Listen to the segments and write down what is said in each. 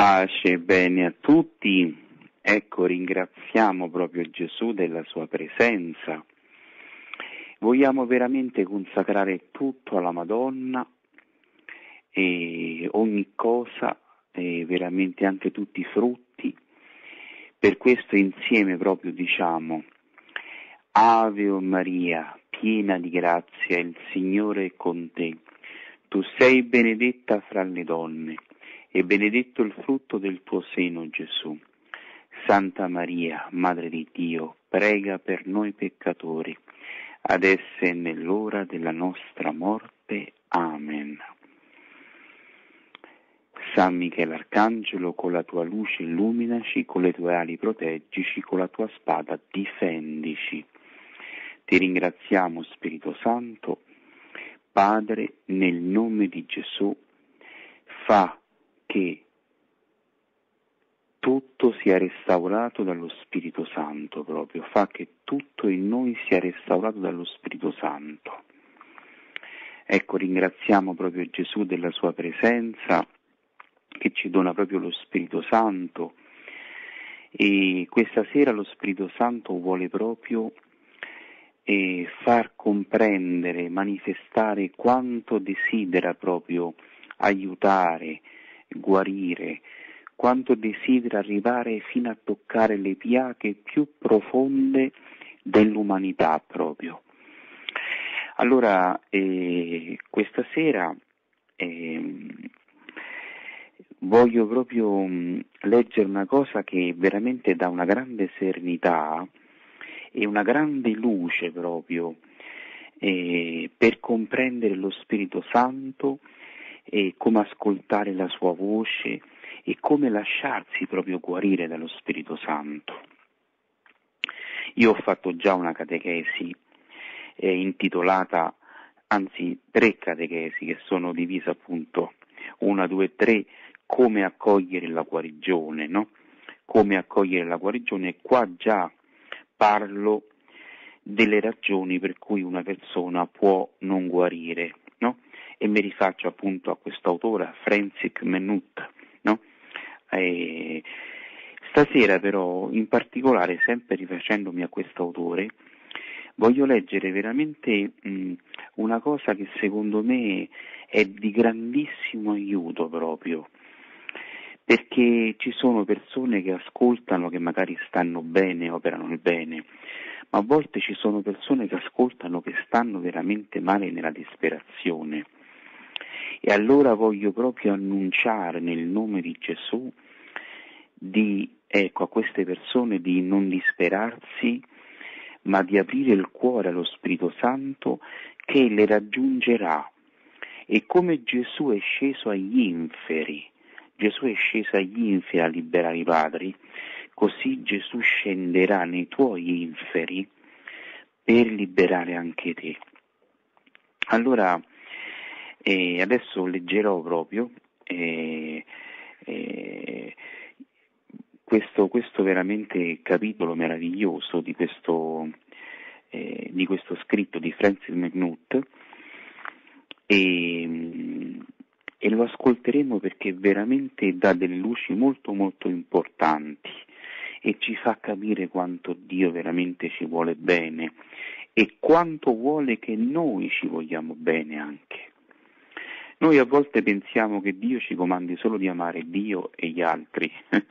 Pace e bene a tutti. Ecco, ringraziamo proprio Gesù della sua presenza. Vogliamo veramente consacrare tutto alla Madonna e ogni cosa, e veramente anche tutti i frutti. Per questo insieme proprio diciamo: Ave o Maria, piena di grazia, il Signore è con te. Tu sei benedetta fra le donne e benedetto il frutto del tuo seno, Gesù. Santa Maria, Madre di Dio, prega per noi peccatori, adesso e nell'ora della nostra morte. Amen. San Michele Arcangelo, con la tua luce illuminaci, con le tue ali proteggici, con la tua spada difendici. Ti ringraziamo, Spirito Santo. Padre, nel nome di Gesù, fa che tutto sia restaurato dallo Spirito Santo proprio, fa che tutto in noi sia restaurato dallo Spirito Santo. Ecco, ringraziamo proprio Gesù della sua presenza, che ci dona proprio lo Spirito Santo, e questa sera lo Spirito Santo vuole proprio far comprendere, manifestare quanto desidera proprio aiutare, guarire, quanto desidera arrivare fino a toccare le piaghe più profonde dell'umanità proprio. Allora, questa sera voglio proprio leggere una cosa che veramente dà una grande serenità e una grande luce proprio per comprendere lo Spirito Santo e come ascoltare la sua voce e come lasciarsi proprio guarire dallo Spirito Santo. Io ho fatto già una catechesi intitolata, anzi 3 catechesi che sono divise appunto 1, 2, 3, come accogliere la guarigione, no? Come accogliere la guarigione, e qua già parlo delle ragioni per cui una persona può non guarire, no? E mi rifaccio appunto a quest'autore, Francis Menut, no? Stasera però, in particolare, sempre rifacendomi a quest'autore, voglio leggere veramente una cosa che secondo me è di grandissimo aiuto proprio, perché ci sono persone che ascoltano, che magari stanno bene, operano il bene, ma a volte ci sono persone che ascoltano che stanno veramente male nella disperazione. E allora voglio proprio annunciare nel nome di Gesù a queste persone di non disperarsi, ma di aprire il cuore allo Spirito Santo che le raggiungerà. E come Gesù è sceso agli inferi, a liberare i padri, così Gesù scenderà nei tuoi inferi per liberare anche te. Allora, adesso leggerò proprio questo veramente capitolo meraviglioso di questo scritto di Francis Menut, e lo ascolteremo perché veramente dà delle luci molto molto importanti e ci fa capire quanto Dio veramente ci vuole bene e quanto vuole che noi ci vogliamo bene anche. Noi a volte pensiamo che Dio ci comandi solo di amare Dio e gli altri,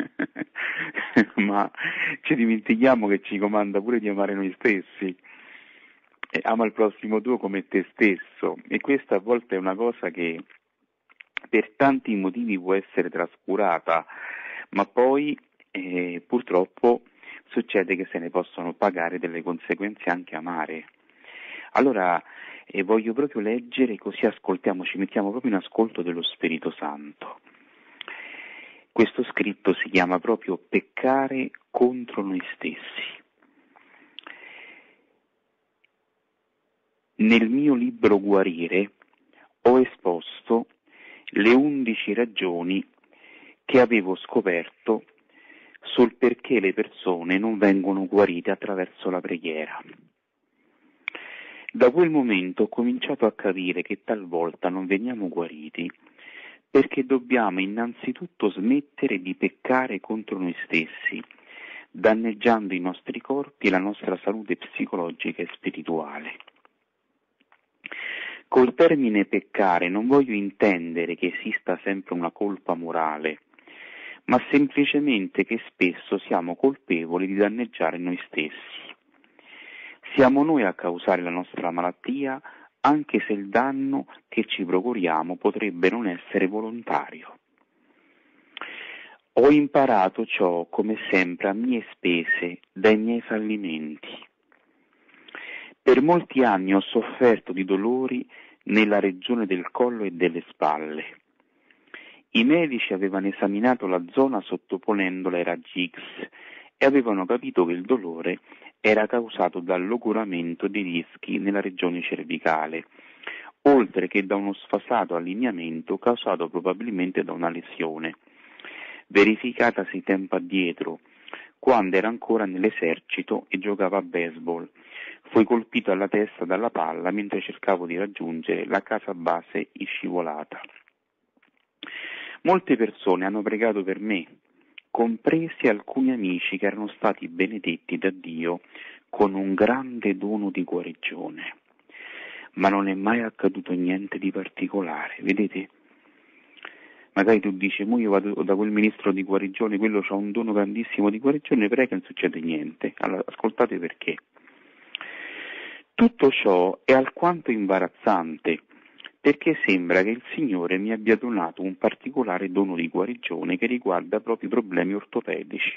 ma ci dimentichiamo che ci comanda pure di amare noi stessi. Ama il prossimo tuo come te stesso, e questa a volte è una cosa che per tanti motivi può essere trascurata, ma poi purtroppo succede che se ne possono pagare delle conseguenze anche amare. Allora voglio proprio leggere, così ascoltiamo, ci mettiamo proprio in ascolto dello Spirito Santo. Questo scritto si chiama proprio Peccare contro noi stessi. Nel mio libro Guarire ho esposto le 11 ragioni che avevo scoperto sul perché le persone non vengono guarite attraverso la preghiera. Da quel momento ho cominciato a capire che talvolta non veniamo guariti perché dobbiamo innanzitutto smettere di peccare contro noi stessi, danneggiando i nostri corpi e la nostra salute psicologica e spirituale. Col termine peccare non voglio intendere che esista sempre una colpa morale, ma semplicemente che spesso siamo colpevoli di danneggiare noi stessi. Siamo noi a causare la nostra malattia, anche se il danno che ci procuriamo potrebbe non essere volontario. Ho imparato ciò, come sempre, a mie spese, dai miei fallimenti. Per molti anni ho sofferto di dolori nella regione del collo e delle spalle. I medici avevano esaminato la zona sottoponendola ai raggi X e avevano capito che il dolore era causato dal logoramento dei dischi nella regione cervicale, oltre che da uno sfasato allineamento causato probabilmente da una lesione, verificatasi tempo addietro, quando era ancora nell'esercito e giocava a baseball. Fui colpito alla testa dalla palla mentre cercavo di raggiungere la casa base in scivolata. Molte persone hanno pregato per me, compresi alcuni amici che erano stati benedetti da Dio con un grande dono di guarigione. Ma non è mai accaduto niente di particolare, vedete? Magari tu dici, io vado da quel ministro di guarigione, quello c'ha un dono grandissimo di guarigione, prega, non succede niente. Allora, ascoltate perché. Tutto ciò è alquanto imbarazzante, perché sembra che il Signore mi abbia donato un particolare dono di guarigione che riguarda proprio i problemi ortopedici.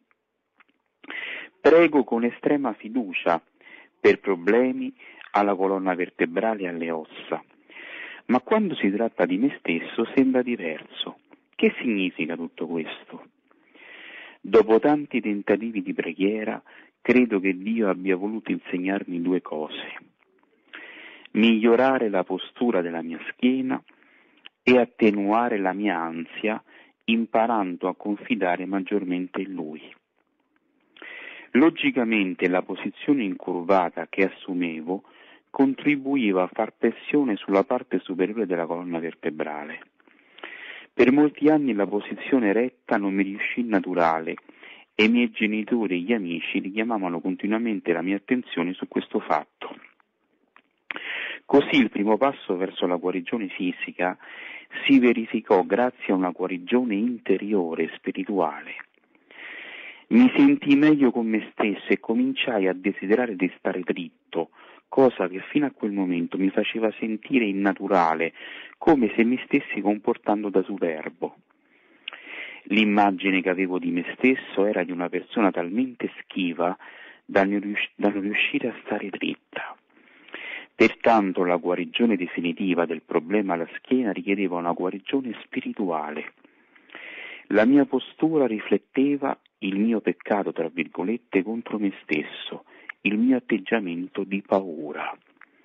Prego con estrema fiducia per problemi alla colonna vertebrale e alle ossa, ma quando si tratta di me stesso sembra diverso. Che significa tutto questo? Dopo tanti tentativi di preghiera, credo che Dio abbia voluto insegnarmi due cose: migliorare la postura della mia schiena e attenuare la mia ansia, imparando a confidare maggiormente in Lui. Logicamente la posizione incurvata che assumevo contribuiva a far pressione sulla parte superiore della colonna vertebrale. Per molti anni la posizione retta non mi riuscì naturale e i miei genitori e gli amici richiamavano continuamente la mia attenzione su questo fatto. Così il primo passo verso la guarigione fisica si verificò grazie a una guarigione interiore, spirituale. Mi sentii meglio con me stesso e cominciai a desiderare di stare dritto, cosa che fino a quel momento mi faceva sentire innaturale, come se mi stessi comportando da superbo. L'immagine che avevo di me stesso era di una persona talmente schiva da non riuscire a stare dritta. Pertanto la guarigione definitiva del problema alla schiena richiedeva una guarigione spirituale. La mia postura rifletteva il mio peccato, tra virgolette, contro me stesso, il mio atteggiamento di paura.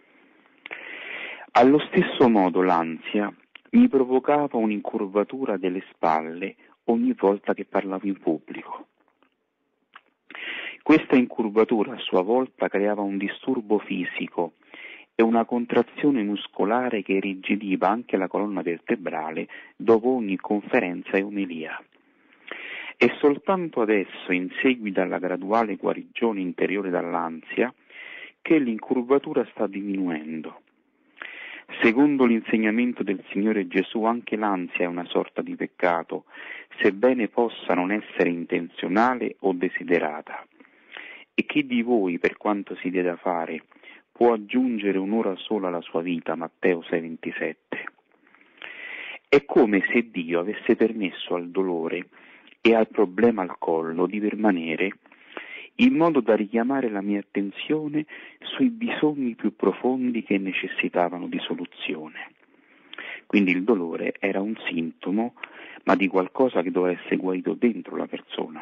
Allo stesso modo l'ansia mi provocava un'incurvatura delle spalle ogni volta che parlavo in pubblico. Questa incurvatura a sua volta creava un disturbo fisico e una contrazione muscolare che irrigidiva anche la colonna vertebrale dopo ogni conferenza e omelia. È soltanto adesso, in seguito alla graduale guarigione interiore dall'ansia, che l'incurvatura sta diminuendo. Secondo l'insegnamento del Signore Gesù, anche l'ansia è una sorta di peccato, sebbene possa non essere intenzionale o desiderata. E chi di voi, per quanto si dia da fare, può aggiungere un'ora sola alla sua vita? Matteo 6,27. È come se Dio avesse permesso al dolore e al problema al collo di permanere, in modo da richiamare la mia attenzione sui bisogni più profondi che necessitavano di soluzione. Quindi il dolore era un sintomo, ma di qualcosa che doveva essere guarito dentro la persona.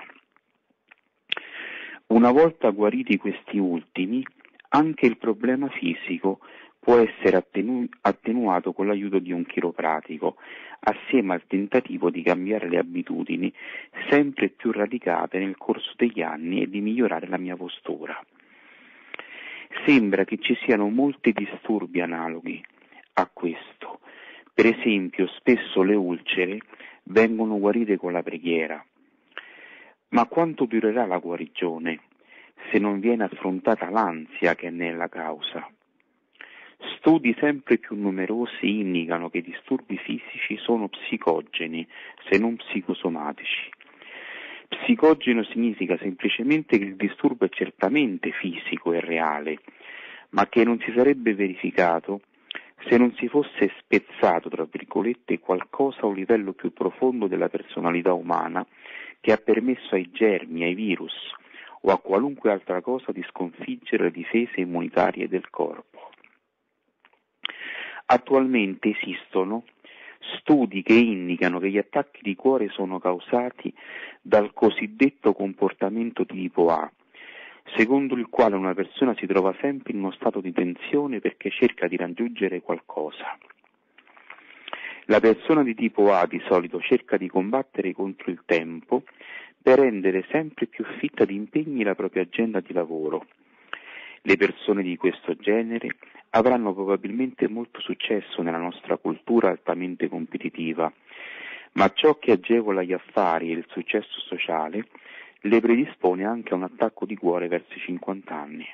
Una volta guariti questi ultimi, anche il problema fisico può essere attenuato con l'aiuto di un chiropratico, assieme al tentativo di cambiare le abitudini sempre più radicate nel corso degli anni e di migliorare la mia postura. Sembra che ci siano molti disturbi analoghi a questo, Per esempio, spesso le ulcere vengono guarite con la preghiera. Ma quanto durerà la guarigione se non viene affrontata l'ansia che è nella causa? Studi sempre più numerosi indicano che i disturbi fisici sono psicogeni, se non psicosomatici. Psicogeno significa semplicemente che il disturbo è certamente fisico e reale, ma che non si sarebbe verificato se non si fosse spezzato, tra virgolette, qualcosa a un livello più profondo della personalità umana che ha permesso ai germi, ai virus o a qualunque altra cosa di sconfiggere le difese immunitarie del corpo. Attualmente esistono studi che indicano che gli attacchi di cuore sono causati dal cosiddetto comportamento di tipo A, secondo il quale una persona si trova sempre in uno stato di tensione perché cerca di raggiungere qualcosa. La persona di tipo A di solito cerca di combattere contro il tempo per rendere sempre più fitta di impegni la propria agenda di lavoro. Le persone di questo genere avranno probabilmente molto successo nella nostra cultura altamente competitiva, ma ciò che agevola gli affari e il successo sociale le predispone anche a un attacco di cuore verso i 50 anni.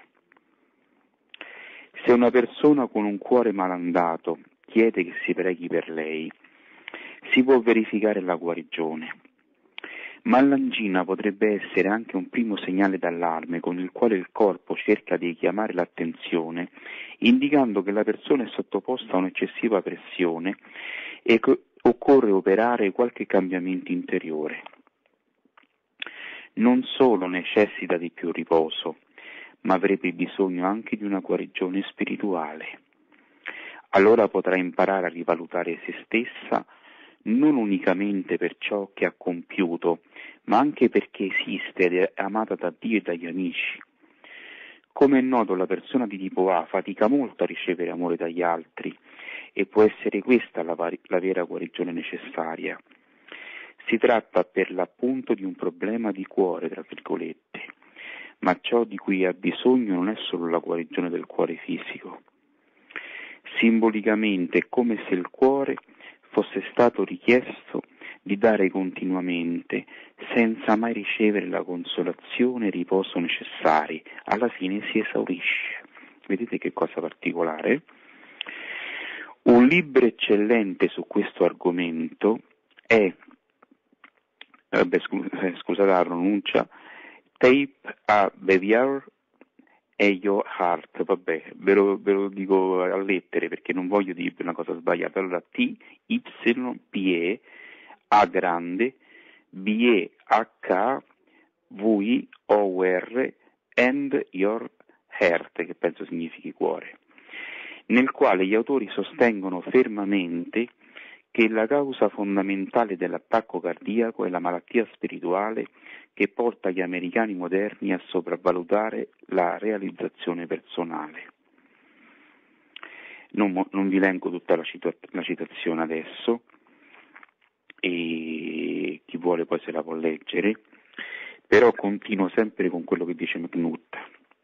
Se una persona con un cuore malandato chiede che si preghi per lei, si può verificare la guarigione. Ma l'angina potrebbe essere anche un primo segnale d'allarme con il quale il corpo cerca di richiamare l'attenzione, indicando che la persona è sottoposta a un'eccessiva pressione e che occorre operare qualche cambiamento interiore. Non solo necessita di più riposo, ma avrebbe bisogno anche di una guarigione spirituale. Allora potrà imparare a rivalutare se stessa non unicamente per ciò che ha compiuto, ma anche perché esiste ed è amata da Dio e dagli amici. Come è noto, la persona di tipo A fatica molto a ricevere amore dagli altri e può essere questa la vera guarigione necessaria. Si tratta per l'appunto di un problema di cuore, tra virgolette, ma ciò di cui ha bisogno non è solo la guarigione del cuore fisico. Simbolicamente è come se il cuore fosse stato richiesto di dare continuamente, senza mai ricevere la consolazione e il riposo necessari. Alla fine si esaurisce. Vedete che cosa particolare? Un libro eccellente su questo argomento è, scusate la pronuncia, Tape a Behavior e Your Heart, vabbè, ve lo dico a lettere perché non voglio dirvi una cosa sbagliata. Allora TYPE A grande BEHVOR and Your Heart, che penso significhi cuore, nel quale gli autori sostengono fermamente che la causa fondamentale dell'attacco cardiaco è la malattia spirituale che porta gli americani moderni a sopravvalutare la realizzazione personale. Non vi leggo tutta la citazione adesso, e chi vuole poi se la può leggere, però continuo sempre con quello che dice McNutt.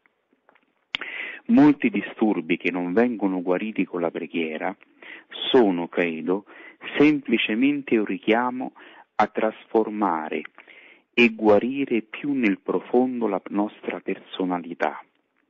Molti disturbi che non vengono guariti con la preghiera sono, credo, semplicemente un richiamo a trasformare e guarire più nel profondo la nostra personalità.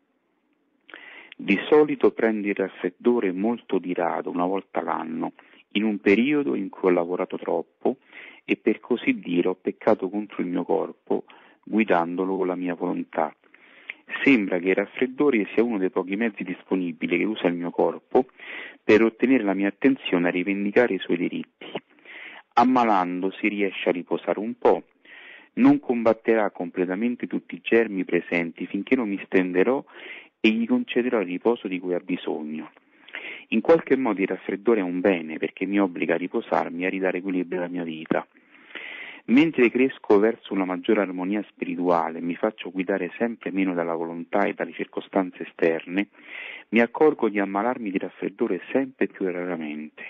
Di solito prendo il raffreddore molto di rado, una volta l'anno, in un periodo in cui ho lavorato troppo e per così dire ho peccato contro il mio corpo, guidandolo con la mia volontà. Sembra che il raffreddore sia uno dei pochi mezzi disponibili che usa il mio corpo per ottenere la mia attenzione a rivendicare i suoi diritti. Ammalando si riesce a riposare un po', non combatterà completamente tutti i germi presenti finché non mi stenderò e gli concederò il riposo di cui ha bisogno. In qualche modo il raffreddore è un bene perché mi obbliga a riposarmi e a ridare equilibrio alla mia vita. Mentre cresco verso una maggiore armonia spirituale e mi faccio guidare sempre meno dalla volontà e dalle circostanze esterne, mi accorgo di ammalarmi di raffreddore sempre più raramente.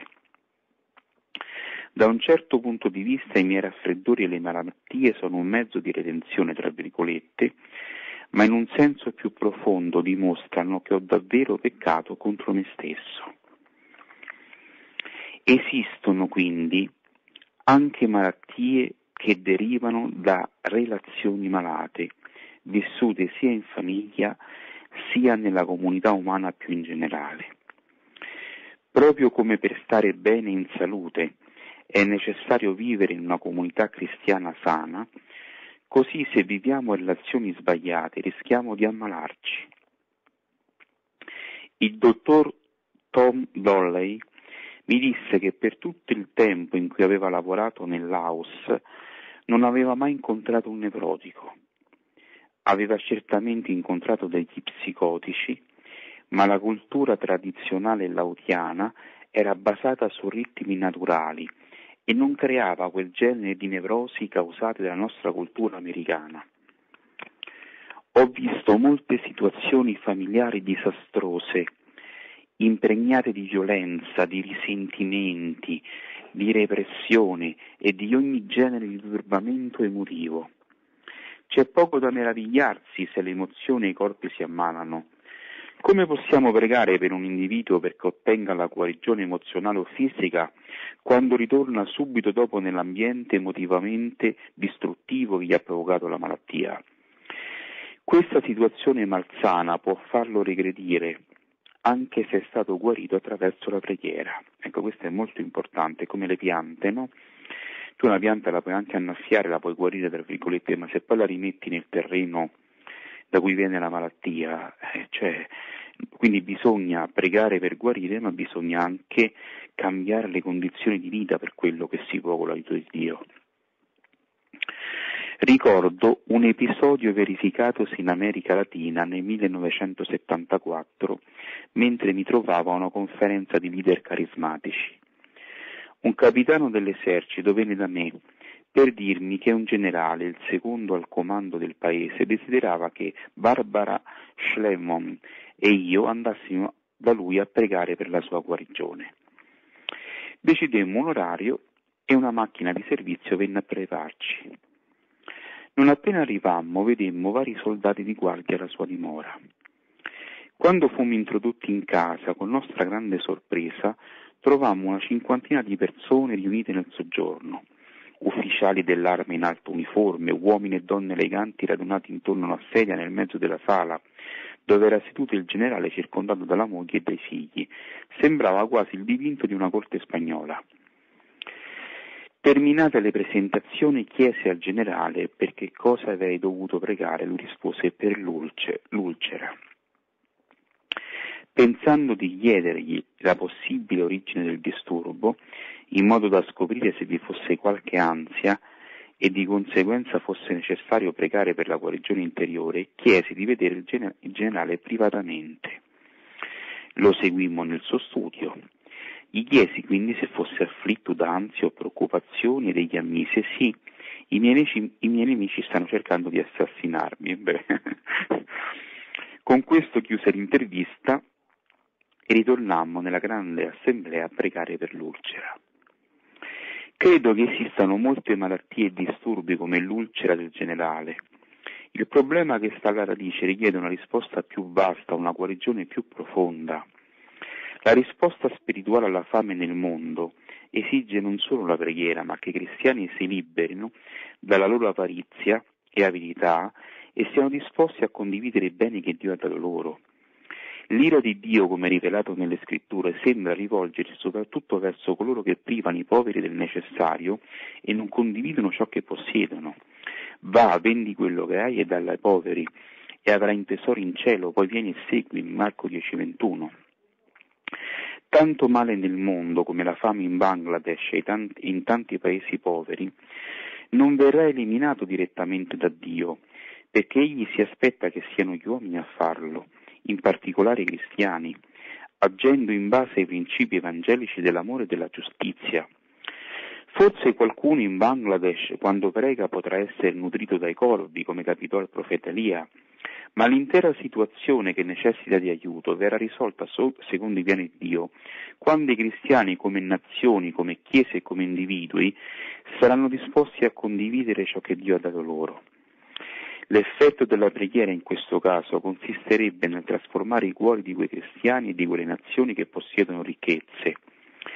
Da un certo punto di vista i miei raffreddori e le malattie sono un mezzo di redenzione, tra virgolette, ma in un senso più profondo dimostrano che ho davvero peccato contro me stesso. Esistono quindi anche malattie che derivano da relazioni malate, vissute sia in famiglia sia nella comunità umana più in generale. Proprio come per stare bene in salute è necessario vivere in una comunità cristiana sana, così se viviamo relazioni sbagliate rischiamo di ammalarci. Il dottor Tom Dolley mi disse che per tutto il tempo in cui aveva lavorato nell'Aus non aveva mai incontrato un nevrotico. Aveva certamente incontrato degli psicotici, ma la cultura tradizionale laotiana era basata su ritmi naturali e non creava quel genere di nevrosi causate dalla nostra cultura americana. Ho visto molte situazioni familiari disastrose, impregnate di violenza, di risentimenti, di repressione e di ogni genere di turbamento emotivo. C'è poco da meravigliarsi se le emozioni e i corpi si ammalano. Come possiamo pregare per un individuo perché ottenga la guarigione emozionale o fisica quando ritorna subito dopo nell'ambiente emotivamente distruttivo che gli ha provocato la malattia? Questa situazione malsana può farlo regredire, anche se è stato guarito attraverso la preghiera. Ecco, questo è molto importante, come le piante, no? Tu una pianta la puoi anche annaffiare, la puoi guarire, tra virgolette, ma se poi la rimetti nel terreno da cui viene la malattia, quindi bisogna pregare per guarire, ma bisogna anche cambiare le condizioni di vita per quello che si può con l'aiuto di Dio. Ricordo un episodio verificatosi in America Latina nel 1974, mentre mi trovavo a una conferenza di leader carismatici. Un capitano dell'esercito venne da me per dirmi che un generale, il secondo al comando del paese, desiderava che Barbara Schlemon e io andassimo da lui a pregare per la sua guarigione. Decidemmo un orario e una macchina di servizio venne a prepararci. Non appena arrivammo, vedemmo vari soldati di guardia alla sua dimora. Quando fummo introdotti in casa, con nostra grande sorpresa, trovammo una cinquantina di persone riunite nel soggiorno, ufficiali dell'arma in alto uniforme, uomini e donne eleganti radunati intorno a una sedia nel mezzo della sala, dove era seduto il generale circondato dalla moglie e dai figli. Sembrava quasi il dipinto di una corte spagnola. Terminate le presentazioni chiese al generale per che cosa avrei dovuto pregare. Lui rispose: per l'ulcera. Pensando di chiedergli la possibile origine del disturbo, in modo da scoprire se vi fosse qualche ansia e di conseguenza fosse necessario pregare per la guarigione interiore, chiesi di vedere il generale privatamente. Lo seguimmo nel suo studio. Gli chiesi quindi se fosse afflitto da ansia o preoccupazioni ed egli ammise: sì, i miei nemici stanno cercando di assassinarmi. Con questo chiuse l'intervista e ritornammo nella grande assemblea a pregare per l'ulcera. Credo che esistano molte malattie e disturbi come l'ulcera del generale. Il problema che sta alla radice richiede una risposta più vasta, una guarigione più profonda. La risposta spirituale alla fame nel mondo esige non solo la preghiera, ma che i cristiani si liberino dalla loro avarizia e avidità e siano disposti a condividere i beni che Dio ha dato loro. L'ira di Dio, come rivelato nelle scritture, sembra rivolgersi soprattutto verso coloro che privano i poveri del necessario e non condividono ciò che possiedono. Va, vendi quello che hai e dalla ai poveri, e avrai tesori in cielo, poi vieni e seguimi. Marco 10:21. Tanto male nel mondo come la fame in Bangladesh e in tanti paesi poveri non verrà eliminato direttamente da Dio, perché Egli si aspetta che siano gli uomini a farlo, in particolare i cristiani, agendo in base ai principi evangelici dell'amore e della giustizia. Forse qualcuno in Bangladesh, quando prega, potrà essere nutrito dai corvi, come capitò al profeta Elia, ma l'intera situazione che necessita di aiuto verrà risolta secondo i piani di Dio, quando i cristiani come nazioni, come chiese e come individui saranno disposti a condividere ciò che Dio ha dato loro. L'effetto della preghiera in questo caso consisterebbe nel trasformare i cuori di quei cristiani e di quelle nazioni che possiedono ricchezze.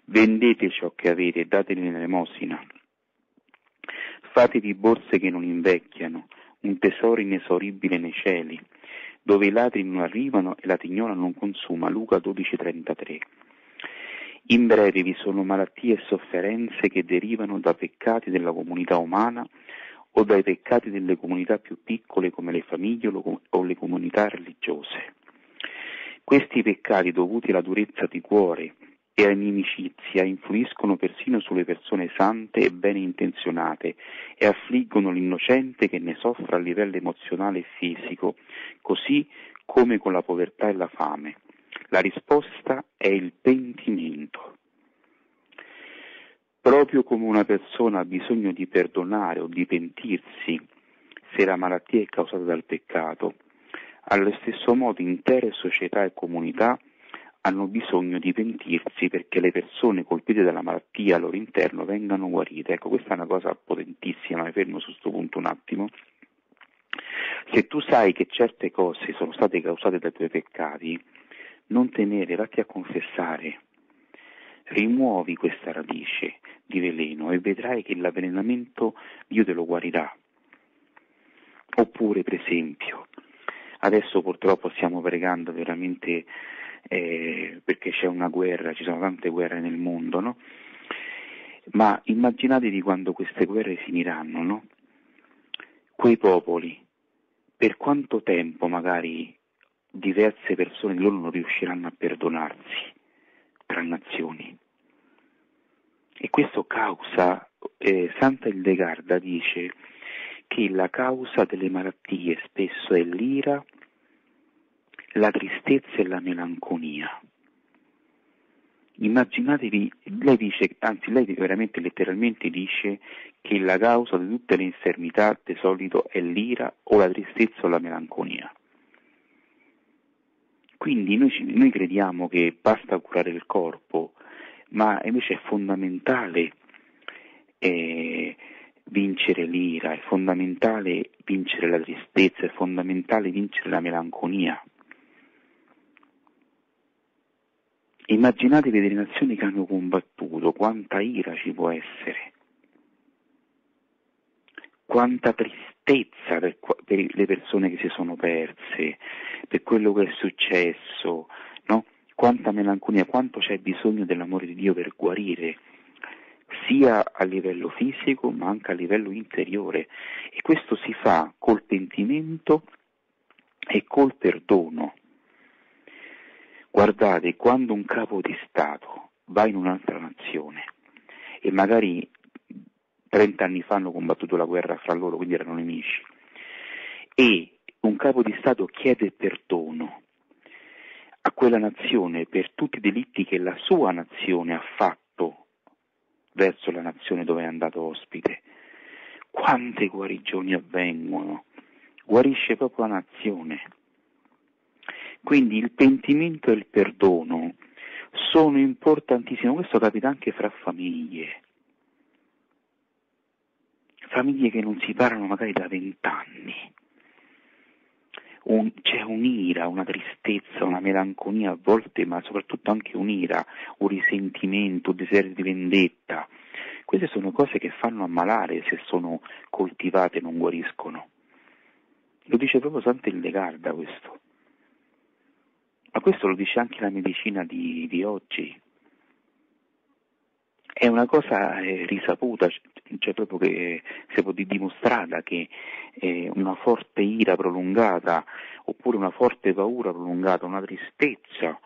vendete ciò che avete e dateli in elemosina. Fatevi borse che non invecchiano, un tesoro inesauribile nei cieli, dove i ladri non arrivano e la tignola non consuma. Luca 12,33. In breve vi sono malattie e sofferenze che derivano da peccati della comunità umana o dai peccati delle comunità più piccole come le famiglie o le comunità religiose. Questi peccati, dovuti alla durezza di cuore e all'inimicizia, influiscono persino sulle persone sante e bene intenzionate e affliggono l'innocente che ne soffre a livello emozionale e fisico, così come con la povertà e la fame. La risposta è il pentimento. Proprio come una persona ha bisogno di perdonare o di pentirsi se la malattia è causata dal peccato, allo stesso modo intere società e comunità hanno bisogno di pentirsi perché le persone colpite dalla malattia al loro interno vengano guarite. Ecco, questa è una cosa potentissima, mi fermo su questo punto un attimo. Se tu sai che certe cose sono state causate dai tuoi peccati, non tenere, vatti a confessare, rimuovi questa radice di veleno e vedrai che l'avvelenamento Dio te lo guarirà. Oppure, per esempio, adesso purtroppo stiamo pregando veramente perché c'è una guerra, ci sono tante guerre nel mondo, no? Ma immaginatevi quando queste guerre finiranno, no? Quei popoli, per quanto tempo magari diverse persone di loro non riusciranno a perdonarsi tra nazioni. E questo causa, Santa Ildegarda dice che la causa delle malattie spesso è l'ira, la tristezza e la melanconia. Immaginatevi, lei veramente letteralmente dice che la causa di tutte le infermità di solito è l'ira o la tristezza o la melanconia. Quindi noi crediamo che basta curare il corpo, ma invece è fondamentale vincere l'ira, è fondamentale vincere la tristezza, è fondamentale vincere la melanconia. Immaginatevi delle nazioni che hanno combattuto, quanta ira ci può essere, quanta tristezza per le persone che si sono perse, per quello che è successo, no? Quanta melanconia, quanto c'è bisogno dell'amore di Dio per guarire, sia a livello fisico ma anche a livello interiore. E questo si fa col pentimento e col perdono. Guardate, quando un capo di Stato va in un'altra nazione e magari 30 anni fa hanno combattuto la guerra fra loro, quindi erano nemici, e un capo di Stato chiede perdono a quella nazione per tutti i delitti che la sua nazione ha fatto verso la nazione dove è andato ospite, quante guarigioni avvengono, guarisce proprio la nazione. Quindi il pentimento e il perdono sono importantissimi, questo capita anche fra famiglie che non si parlano magari da 20 anni, c'è un'ira, una tristezza, una melanconia a volte, ma soprattutto anche un'ira, un risentimento, un desiderio di vendetta. Queste sono cose che fanno ammalare se sono coltivate e non guariscono. Lo dice proprio Santa Ildegarda questo. Ma questo lo dice anche la medicina di oggi. È una cosa risaputa, cioè proprio che si può dimostrata che una forte ira prolungata, oppure una forte paura prolungata, una tristezza,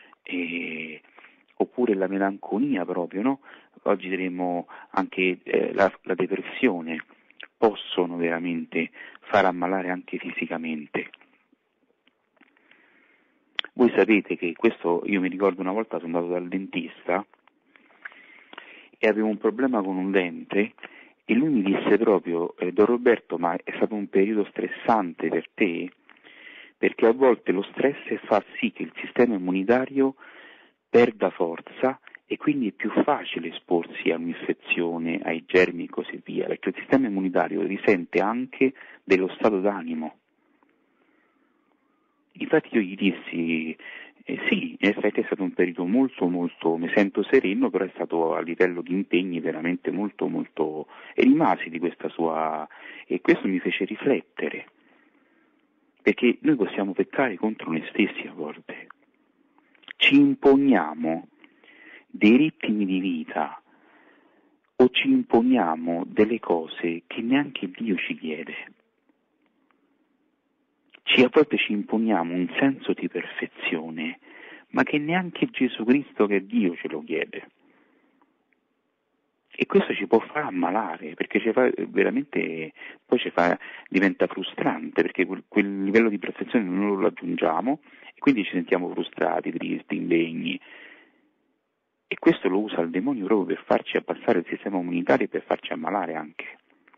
oppure la melanconia proprio, no? Oggi diremo anche la depressione, possono veramente far ammalare anche fisicamente. Voi sapete che questo, io mi ricordo una volta sono andato dal dentista e avevo un problema con un dente e lui mi disse proprio, Don Roberto, ma è stato un periodo stressante per te? Perché a volte lo stress fa sì che il sistema immunitario perda forza e quindi è più facile esporsi a un'infezione, ai germi e così via, perché il sistema immunitario risente anche dello stato d'animo. Infatti io gli dissi, Sì, in effetti è stato un periodo molto, mi sento sereno, però è stato a livello di impegni veramente molto, e rimasi di questa sua, e questo mi fece riflettere, perché noi possiamo peccare contro noi stessi a volte, ci imponiamo dei ritmi di vita o ci imponiamo delle cose che neanche Dio ci chiede. A volte ci imponiamo un senso di perfezione, ma che neanche Gesù Cristo, che è Dio, ce lo chiede. E questo ci può far ammalare, perché ci fa veramente, poi diventa frustrante, perché quel livello di perfezione non lo raggiungiamo e quindi ci sentiamo frustrati, tristi, indegni. E questo lo usa il demonio proprio per farci abbassare il sistema immunitario e per farci ammalare anche.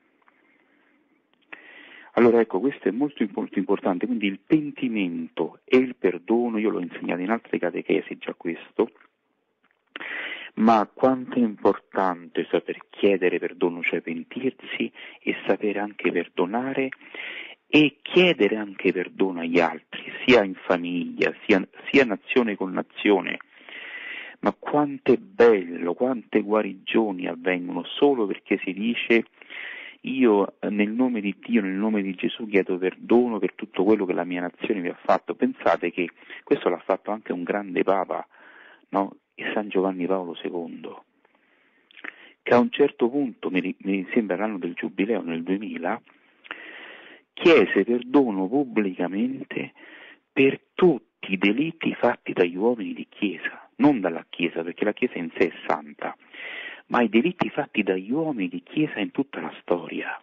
Allora ecco, questo è molto importante, quindi il pentimento e il perdono, io l'ho insegnato in altre catechesi già questo, ma quanto è importante saper chiedere perdono, cioè pentirsi e sapere anche perdonare e chiedere anche perdono agli altri, sia in famiglia, sia nazione con nazione. Ma quanto è bello, quante guarigioni avvengono solo perché si dice: io nel nome di Dio, nel nome di Gesù chiedo perdono per tutto quello che la mia nazione mi ha fatto. Pensate che questo l'ha fatto anche un grande Papa, no? San Giovanni Paolo II, che a un certo punto, mi sembra l'anno del Giubileo, nel 2000, chiese perdono pubblicamente per tutti i delitti fatti dagli uomini di Chiesa, non dalla Chiesa, perché la Chiesa in sé è santa, ma i delitti fatti dagli uomini di Chiesa in tutta la storia.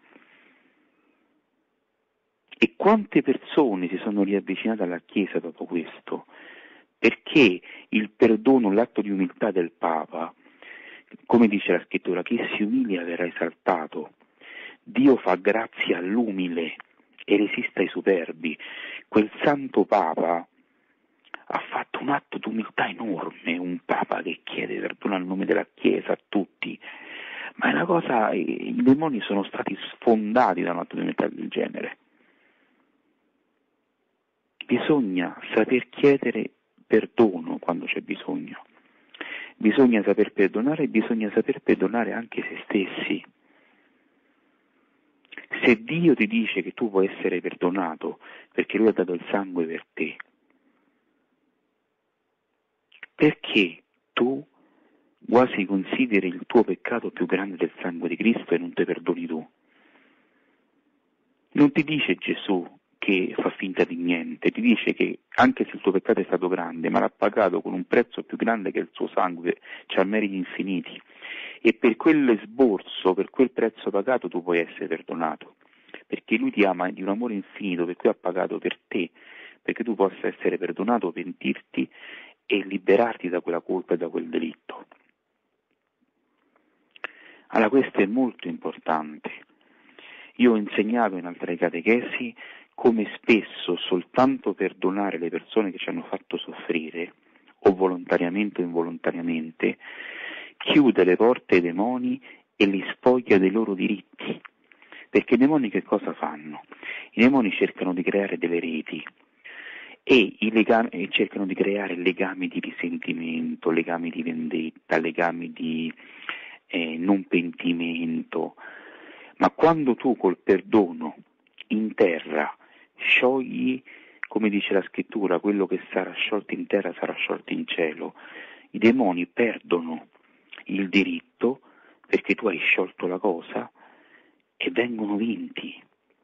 E quante persone si sono riavvicinate alla Chiesa dopo questo? Perché il perdono, l'atto di umiltà del Papa, come dice la scrittura, chi si umilia verrà esaltato. Dio fa grazia all'umile e resiste ai superbi. Quel santo Papa ha fatto un atto di umiltà enorme, un Papa che chiede perdono al nome della Chiesa a tutti, ma è una cosa, i demoni sono stati sfondati da un atto di umiltà del genere. Bisogna saper chiedere perdono quando c'è bisogno, bisogna saper perdonare e bisogna saper perdonare anche se stessi. Se Dio ti dice che tu puoi essere perdonato perché Lui ha dato il sangue per te, perché tu quasi consideri il tuo peccato più grande del sangue di Cristo e non te perdoni tu? Non ti dice Gesù che fa finta di niente, ti dice che anche se il tuo peccato è stato grande, ma l'ha pagato con un prezzo più grande che il suo sangue, c'ha meriti infiniti, e per quell'esborso, per quel prezzo pagato tu puoi essere perdonato, perché Lui ti ama di un amore infinito, per cui ha pagato per te, perché tu possa essere perdonato, pentirti e liberarti da quella colpa e da quel delitto. Allora questo è molto importante. Io ho insegnato in altre catechesi come spesso soltanto perdonare le persone che ci hanno fatto soffrire, o volontariamente o involontariamente, chiude le porte ai demoni e li spoglia dei loro diritti. Perché i demoni che cosa fanno? I demoni cercano di creare delle reti e cercano di creare legami di risentimento, legami di vendetta, legami di non pentimento. Ma quando tu col perdono in terra sciogli, come dice la scrittura, quello che sarà sciolto in terra sarà sciolto in cielo, i demoni perdono il diritto perché tu hai sciolto la cosa e vengono vinti.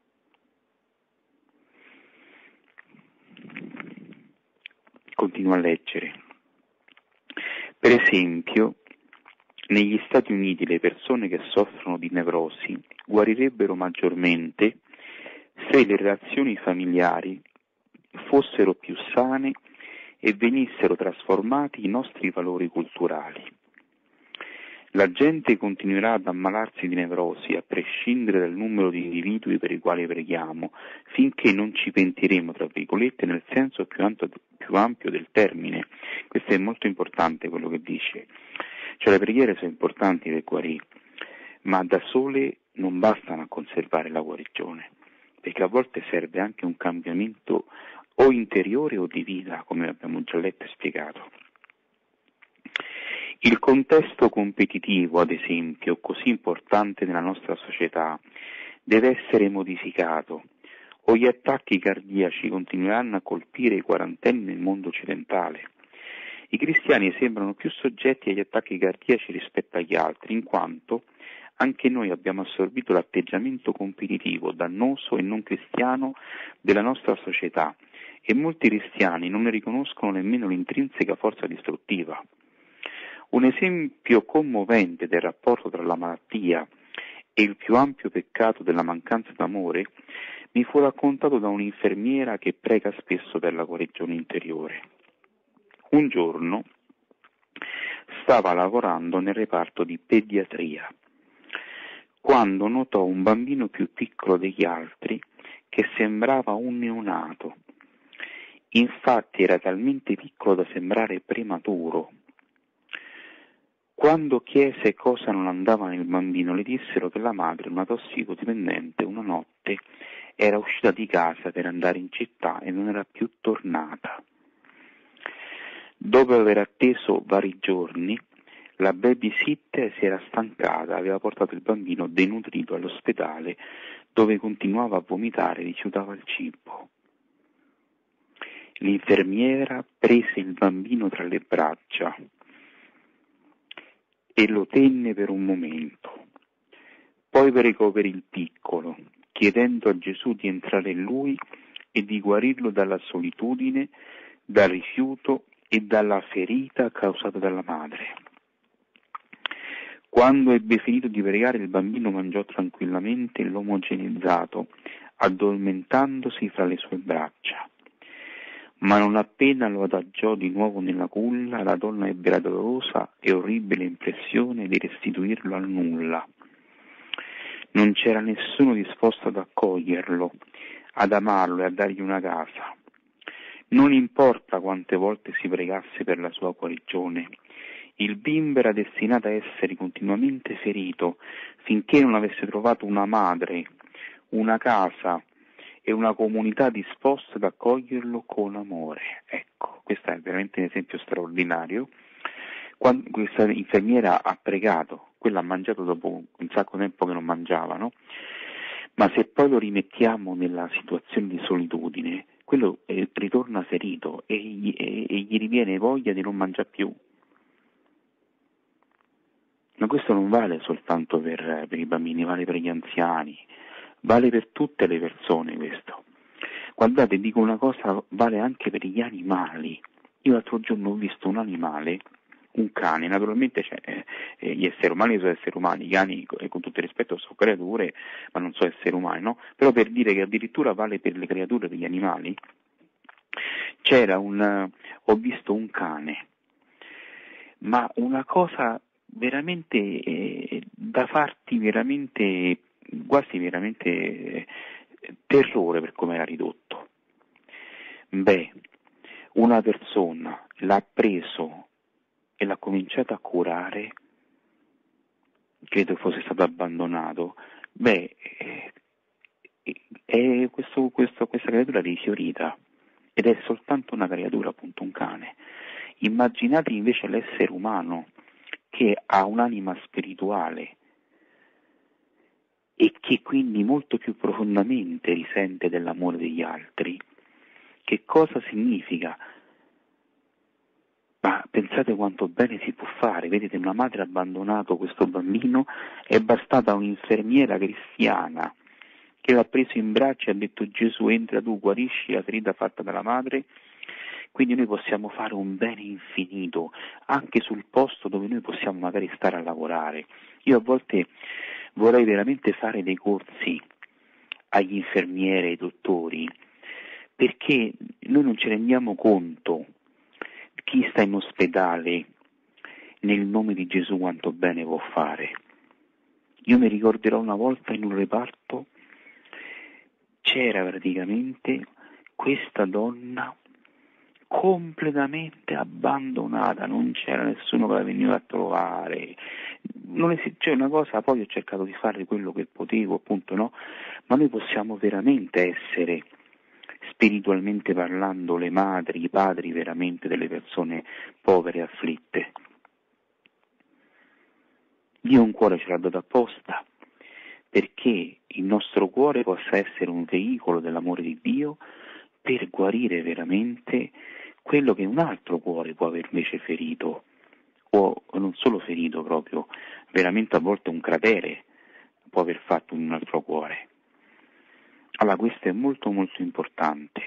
Continuo a leggere. Per esempio, negli Stati Uniti le persone che soffrono di nevrosi guarirebbero maggiormente se le relazioni familiari fossero più sane e venissero trasformati i nostri valori culturali. La gente continuerà ad ammalarsi di nevrosi a prescindere dal numero di individui per i quali preghiamo, finché non ci pentiremo, tra virgolette, nel senso più ampio del termine. Questo è molto importante quello che dice. Cioè le preghiere sono importanti per guarire, ma da sole non bastano a conservare la guarigione, perché a volte serve anche un cambiamento o interiore o di vita, come abbiamo già letto e spiegato. Il contesto competitivo, ad esempio, così importante nella nostra società, deve essere modificato, o gli attacchi cardiaci continueranno a colpire i quarantenni nel mondo occidentale. I cristiani sembrano più soggetti agli attacchi cardiaci rispetto agli altri, in quanto anche noi abbiamo assorbito l'atteggiamento competitivo, dannoso e non cristiano della nostra società, e molti cristiani non ne riconoscono nemmeno l'intrinseca forza distruttiva. Un esempio commovente del rapporto tra la malattia e il più ampio peccato della mancanza d'amore mi fu raccontato da un'infermiera che prega spesso per la guarigione interiore. Un giorno stava lavorando nel reparto di pediatria, quando notò un bambino più piccolo degli altri che sembrava un neonato. Infatti era talmente piccolo da sembrare prematuro. Quando chiese cosa non andava nel bambino, le dissero che la madre, una tossicodipendente, una notte era uscita di casa per andare in città e non era più tornata. Dopo aver atteso vari giorni, la babysitter si era stancata, aveva portato il bambino denutrito all'ospedale, dove continuava a vomitare e rifiutava il cibo. L'infermiera prese il bambino tra le braccia e lo tenne per un momento. Poi pregò per il piccolo, chiedendo a Gesù di entrare in lui e di guarirlo dalla solitudine, dal rifiuto e dalla ferita causata dalla madre. Quando ebbe finito di pregare, il bambino mangiò tranquillamente l'omogenizzato, addormentandosi fra le sue braccia. Ma non appena lo adagiò di nuovo nella culla, la donna ebbe la dolorosa e orribile impressione di restituirlo al nulla. Non c'era nessuno disposto ad accoglierlo, ad amarlo e a dargli una casa. Non importa quante volte si pregasse per la sua guarigione, il bimbo era destinato a essere continuamente ferito finché non avesse trovato una madre, una casa e una comunità disposta ad accoglierlo con amore. Ecco, questo è veramente un esempio straordinario. Quando questa infermiera ha pregato, quella ha mangiato dopo un sacco di tempo che non mangiava, no? Ma se poi lo rimettiamo nella situazione di solitudine, quello ritorna ferito e gli riviene voglia di non mangiare più. Ma questo non vale soltanto per i bambini, vale per gli anziani, vale per tutte le persone questo. Guardate, dico una cosa, vale anche per gli animali. Io l'altro giorno ho visto un animale, un cane, naturalmente gli esseri umani sono esseri umani, i cani con tutto il rispetto sono creature, ma non sono esseri umani, no? Però per dire che addirittura vale per le creature degli animali, ho visto un cane, ma una cosa veramente da farti veramente, quasi veramente terrore per come era ridotto. Una persona l'ha preso e l'ha cominciato a curare, credo fosse stato abbandonato, questa creatura è rifiorita, ed è soltanto una creatura, appunto un cane. Immaginate invece l'essere umano che ha un'anima spirituale e che quindi molto più profondamente risente dell'amore degli altri. Che cosa significa? Ma pensate quanto bene si può fare. Vedete, una madre ha abbandonato questo bambino, è bastata un'infermiera cristiana che l'ha preso in braccio e ha detto: Gesù, entra tu, guarisci la ferita fatta dalla madre. Quindi noi possiamo fare un bene infinito anche sul posto dove noi possiamo magari stare a lavorare. Io a volte vorrei veramente fare dei corsi agli infermieri, ai dottori, perché noi non ci rendiamo conto, chi sta in ospedale, nel nome di Gesù, quanto bene può fare. Io mi ricorderò una volta in un reparto c'era praticamente questa donna completamente abbandonata, non c'era nessuno che la veniva a trovare, c'è una cosa, poi ho cercato di fare quello che potevo, appunto, no? Ma noi possiamo veramente essere spiritualmente parlando, le madri, i padri veramente delle persone povere e afflitte. Dio un cuore ce l'ha dato apposta perché il nostro cuore possa essere un veicolo dell'amore di Dio per guarire veramente quello che un altro cuore può aver invece ferito, o non solo ferito proprio, veramente a volte un cratere può aver fatto un altro cuore. Allora questo è molto molto importante.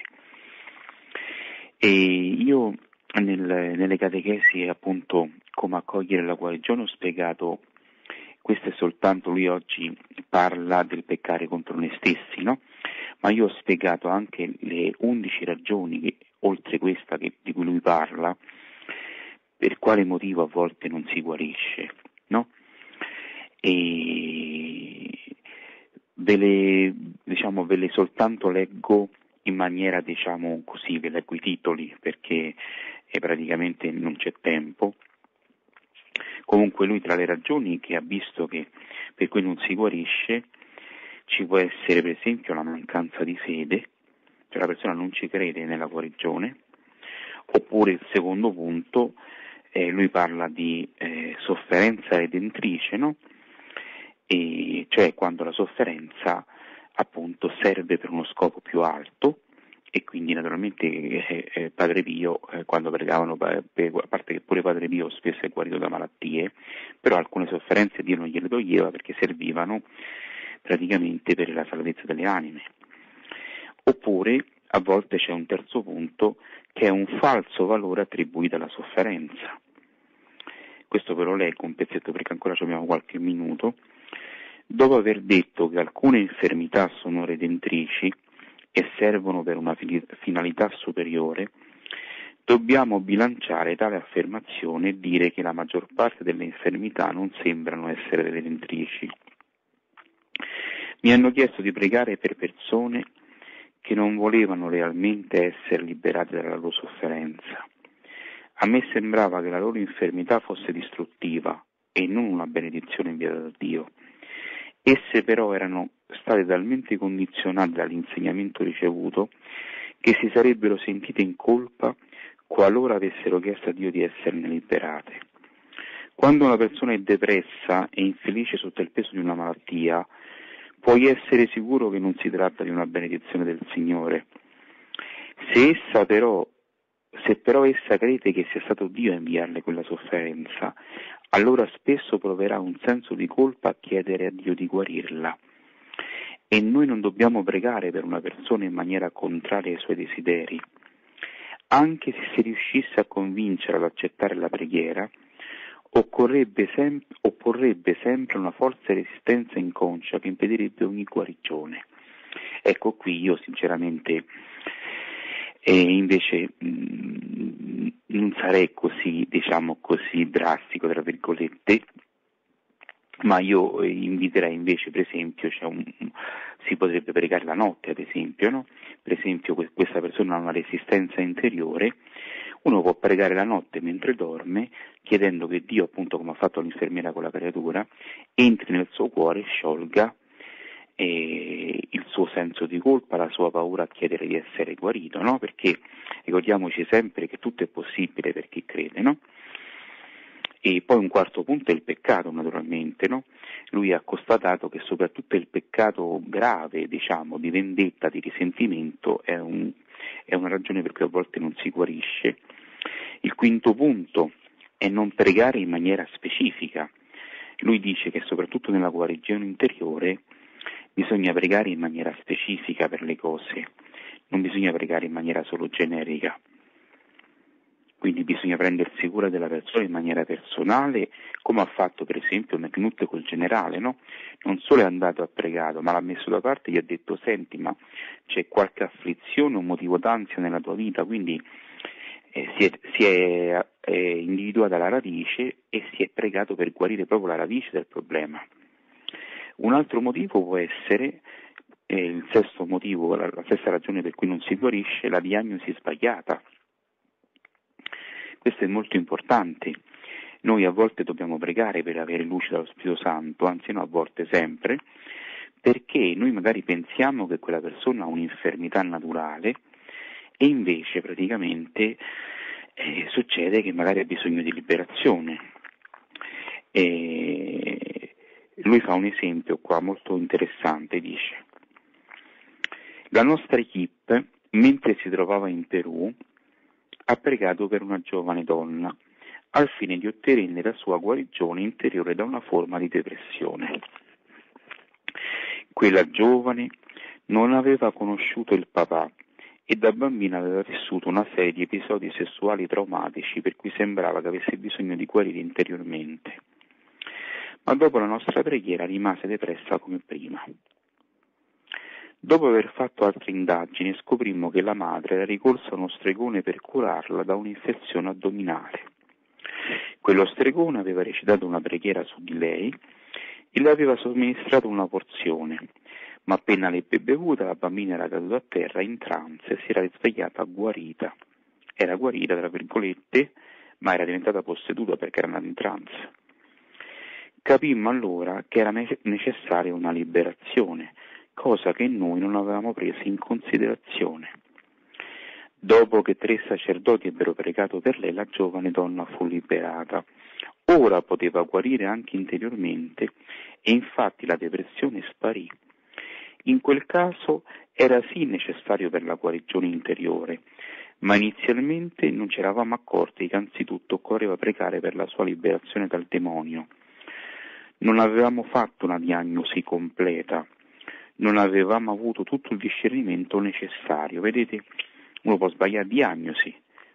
E io nelle catechesi appunto come accogliere la guarigione ho spiegato, questo è soltanto, lui oggi parla del peccare contro noi stessi, no? Ma io ho spiegato anche le 11 ragioni, oltre questa di cui lui parla, per quale motivo a volte non si guarisce, no? E ve le soltanto leggo in maniera, così, ve leggo i titoli perché praticamente non c'è tempo. Comunque lui tra le ragioni che ha visto che per cui non si guarisce ci può essere per esempio la mancanza di fede, cioè la persona non ci crede nella guarigione, oppure il secondo punto, lui parla di sofferenza redentrice, no? E cioè quando la sofferenza appunto serve per uno scopo più alto, e quindi naturalmente Padre Pio quando pregavano, a parte che pure Padre Pio spesso è guarito da malattie, però alcune sofferenze Dio non gliele toglieva perché servivano praticamente per la salvezza delle anime. Oppure a volte c'è un terzo punto che è un falso valore attribuito alla sofferenza. Questo ve lo leggo un pezzetto perché ancora abbiamo qualche minuto. Dopo aver detto che alcune infermità sono redentrici e servono per una finalità superiore, dobbiamo bilanciare tale affermazione e dire che la maggior parte delle infermità non sembrano essere redentrici. Mi hanno chiesto di pregare per persone che non volevano realmente essere liberate dalla loro sofferenza. A me sembrava che la loro infermità fosse distruttiva e non una benedizione inviata da Dio. Esse però erano state talmente condizionate dall'insegnamento ricevuto che si sarebbero sentite in colpa qualora avessero chiesto a Dio di esserne liberate. Quando una persona è depressa e infelice sotto il peso di una malattia, puoi essere sicuro che non si tratta di una benedizione del Signore. Se però essa crede che sia stato Dio a inviarle quella sofferenza, allora spesso proverà un senso di colpa a chiedere a Dio di guarirla. E noi non dobbiamo pregare per una persona in maniera contraria ai suoi desideri. Anche se si riuscisse a convincere ad accettare la preghiera, opporrebbe sempre una forza di resistenza inconscia che impedirebbe ogni guarigione. Ecco, qui io sinceramente invece non sarei così drastico, tra virgolette, ma io inviterei invece, per esempio, si potrebbe pregare la notte, ad esempio, no? Per esempio questa persona ha una resistenza interiore, uno può pregare la notte mentre dorme, chiedendo che Dio, appunto come ha fatto l'infermiera con la creatura, entri nel suo cuore e sciolga il suo senso di colpa, la sua paura a chiedere di essere guarito, no? Perché ricordiamoci sempre che tutto è possibile per chi crede, no? E poi un quarto punto è il peccato, naturalmente, no? Lui ha constatato che soprattutto il peccato grave, di vendetta, di risentimento, è una ragione per cui a volte non si guarisce. Il quinto punto è non pregare in maniera specifica. Lui dice che soprattutto nella guarigione interiore bisogna pregare in maniera specifica per le cose, non bisogna pregare in maniera solo generica. Quindi bisogna prendersi cura della persona in maniera personale, come ha fatto per esempio McNutt col generale, no? Non solo è andato a pregato, ma l'ha messo da parte e gli ha detto: senti, ma c'è qualche afflizione, un motivo d'ansia nella tua vita? Quindi si è individuata la radice e si è pregato per guarire proprio la radice del problema. Un altro motivo può essere, il sesto motivo, la stessa ragione per cui non si guarisce, la diagnosi sbagliata. Questo è molto importante. Noi a volte dobbiamo pregare per avere luce dallo Spirito Santo, anzi no, a volte sempre, perché noi magari pensiamo che quella persona ha un'infermità naturale, e invece praticamente succede che magari ha bisogno di liberazione. Lui fa un esempio qua molto interessante, dice: la nostra equipe, mentre si trovava in Perù, ha pregato per una giovane donna al fine di ottenere la sua guarigione interiore da una forma di depressione. Quella giovane non aveva conosciuto il papà e da bambina aveva vissuto una serie di episodi sessuali traumatici per cui sembrava che avesse bisogno di guarire interiormente. Ma dopo la nostra preghiera rimase depressa come prima. Dopo aver fatto altre indagini scoprimmo che la madre era ricorsa a uno stregone per curarla da un'infezione addominale. Quello stregone aveva recitato una preghiera su di lei e le aveva somministrato una porzione, ma appena l'ebbe bevuta la bambina era caduta a terra in trance e si era risvegliata guarita. Era guarita, tra virgolette, ma era diventata posseduta perché era andata in trance. Capimmo allora che era necessaria una liberazione, cosa che noi non avevamo preso in considerazione. Dopo che 3 sacerdoti ebbero pregato per lei, la giovane donna fu liberata. Ora poteva guarire anche interiormente e infatti la depressione sparì. In quel caso era sì necessario per la guarigione interiore, ma inizialmente non ci eravamo accorti che anzitutto occorreva pregare per la sua liberazione dal demonio. Non avevamo fatto una diagnosi completa, non avevamo avuto tutto il discernimento necessario. Vedete, uno può sbagliare diagnosi.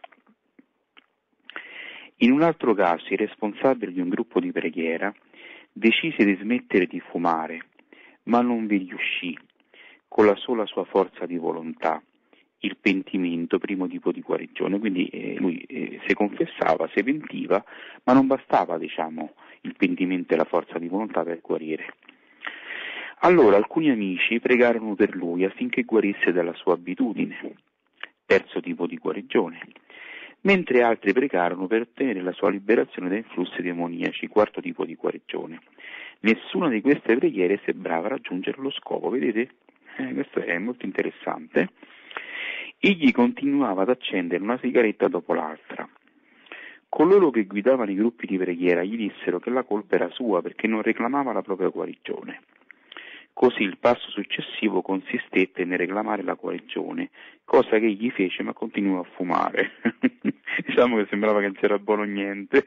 In un altro caso, il responsabile di un gruppo di preghiera decise di smettere di fumare, ma non vi riuscì, con la sola sua forza di volontà, il pentimento, primo tipo di guarigione. Quindi lui si confessava, si pentiva, ma non bastava, il pentimento e la forza di volontà per guarire. Allora alcuni amici pregarono per lui affinché guarisse dalla sua abitudine, terzo tipo di guarigione, mentre altri pregarono per ottenere la sua liberazione da influssi demoniaci, quarto tipo di guarigione. Nessuna di queste preghiere sembrava raggiungere lo scopo, vedete? Questo è molto interessante. Egli continuava ad accendere una sigaretta dopo l'altra. Coloro che guidavano i gruppi di preghiera gli dissero che la colpa era sua perché non reclamava la propria guarigione. Così il passo successivo consistette nel reclamare la guarigione, cosa che egli fece ma continuò a fumare. Diciamo che sembrava che non c'era buono niente.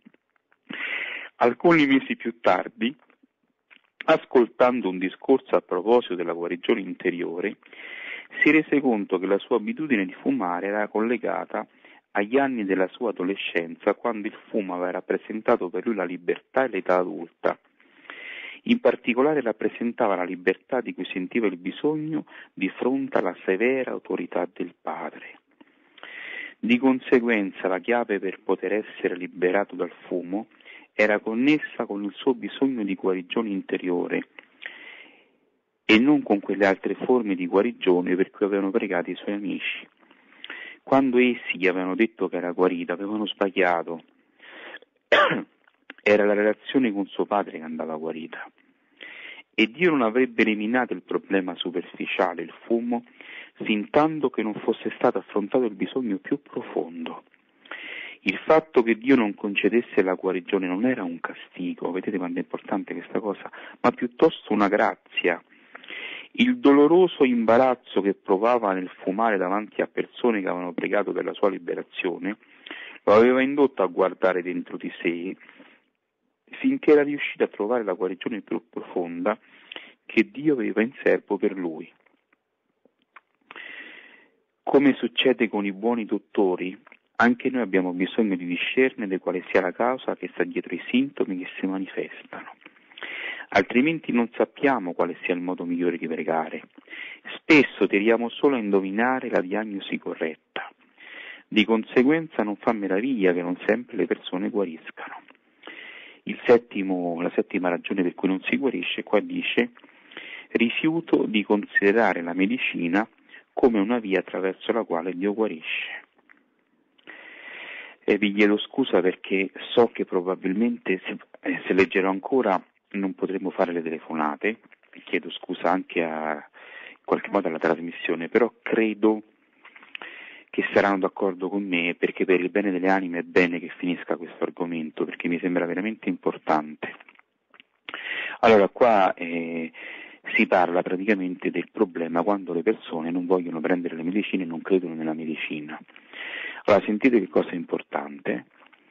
Alcuni mesi più tardi, ascoltando un discorso a proposito della guarigione interiore, si rese conto che la sua abitudine di fumare era collegata agli anni della sua adolescenza, quando il fumo aveva rappresentato per lui la libertà e l'età adulta. In particolare rappresentava la libertà di cui sentiva il bisogno di fronte alla severa autorità del padre. Di conseguenza la chiave per poter essere liberato dal fumo era connessa con il suo bisogno di guarigione interiore e non con quelle altre forme di guarigione per cui avevano pregato i suoi amici. Quando essi gli avevano detto che era guarita, avevano sbagliato. Era la relazione con suo padre che andava guarita. E Dio non avrebbe eliminato il problema superficiale, il fumo, fintanto che non fosse stato affrontato il bisogno più profondo. Il fatto che Dio non concedesse la guarigione non era un castigo, vedete quanto è importante questa cosa, ma piuttosto una grazia. Il doloroso imbarazzo che provava nel fumare davanti a persone che avevano pregato per la sua liberazione lo aveva indotto a guardare dentro di sé finché era riuscito a trovare la guarigione più profonda che Dio aveva in serbo per lui. Come succede con i buoni dottori, anche noi abbiamo bisogno di discernere quale sia la causa che sta dietro i sintomi che si manifestano. Altrimenti non sappiamo quale sia il modo migliore di pregare. Spesso tiriamo solo a indovinare la diagnosi corretta. Di conseguenza non fa meraviglia che non sempre le persone guariscano. La settima ragione per cui non si guarisce, qua dice: rifiuto di considerare la medicina come una via attraverso la quale Dio guarisce. E vi chiedo scusa perché so che probabilmente se leggerò ancora non potremo fare le telefonate, chiedo scusa anche in qualche modo alla trasmissione, però credo che saranno d'accordo con me, perché per il bene delle anime è bene che finisca questo argomento, perché mi sembra veramente importante. Allora, qua si parla praticamente del problema quando le persone non vogliono prendere le medicine e non credono nella medicina. Allora, sentite che cosa è importante.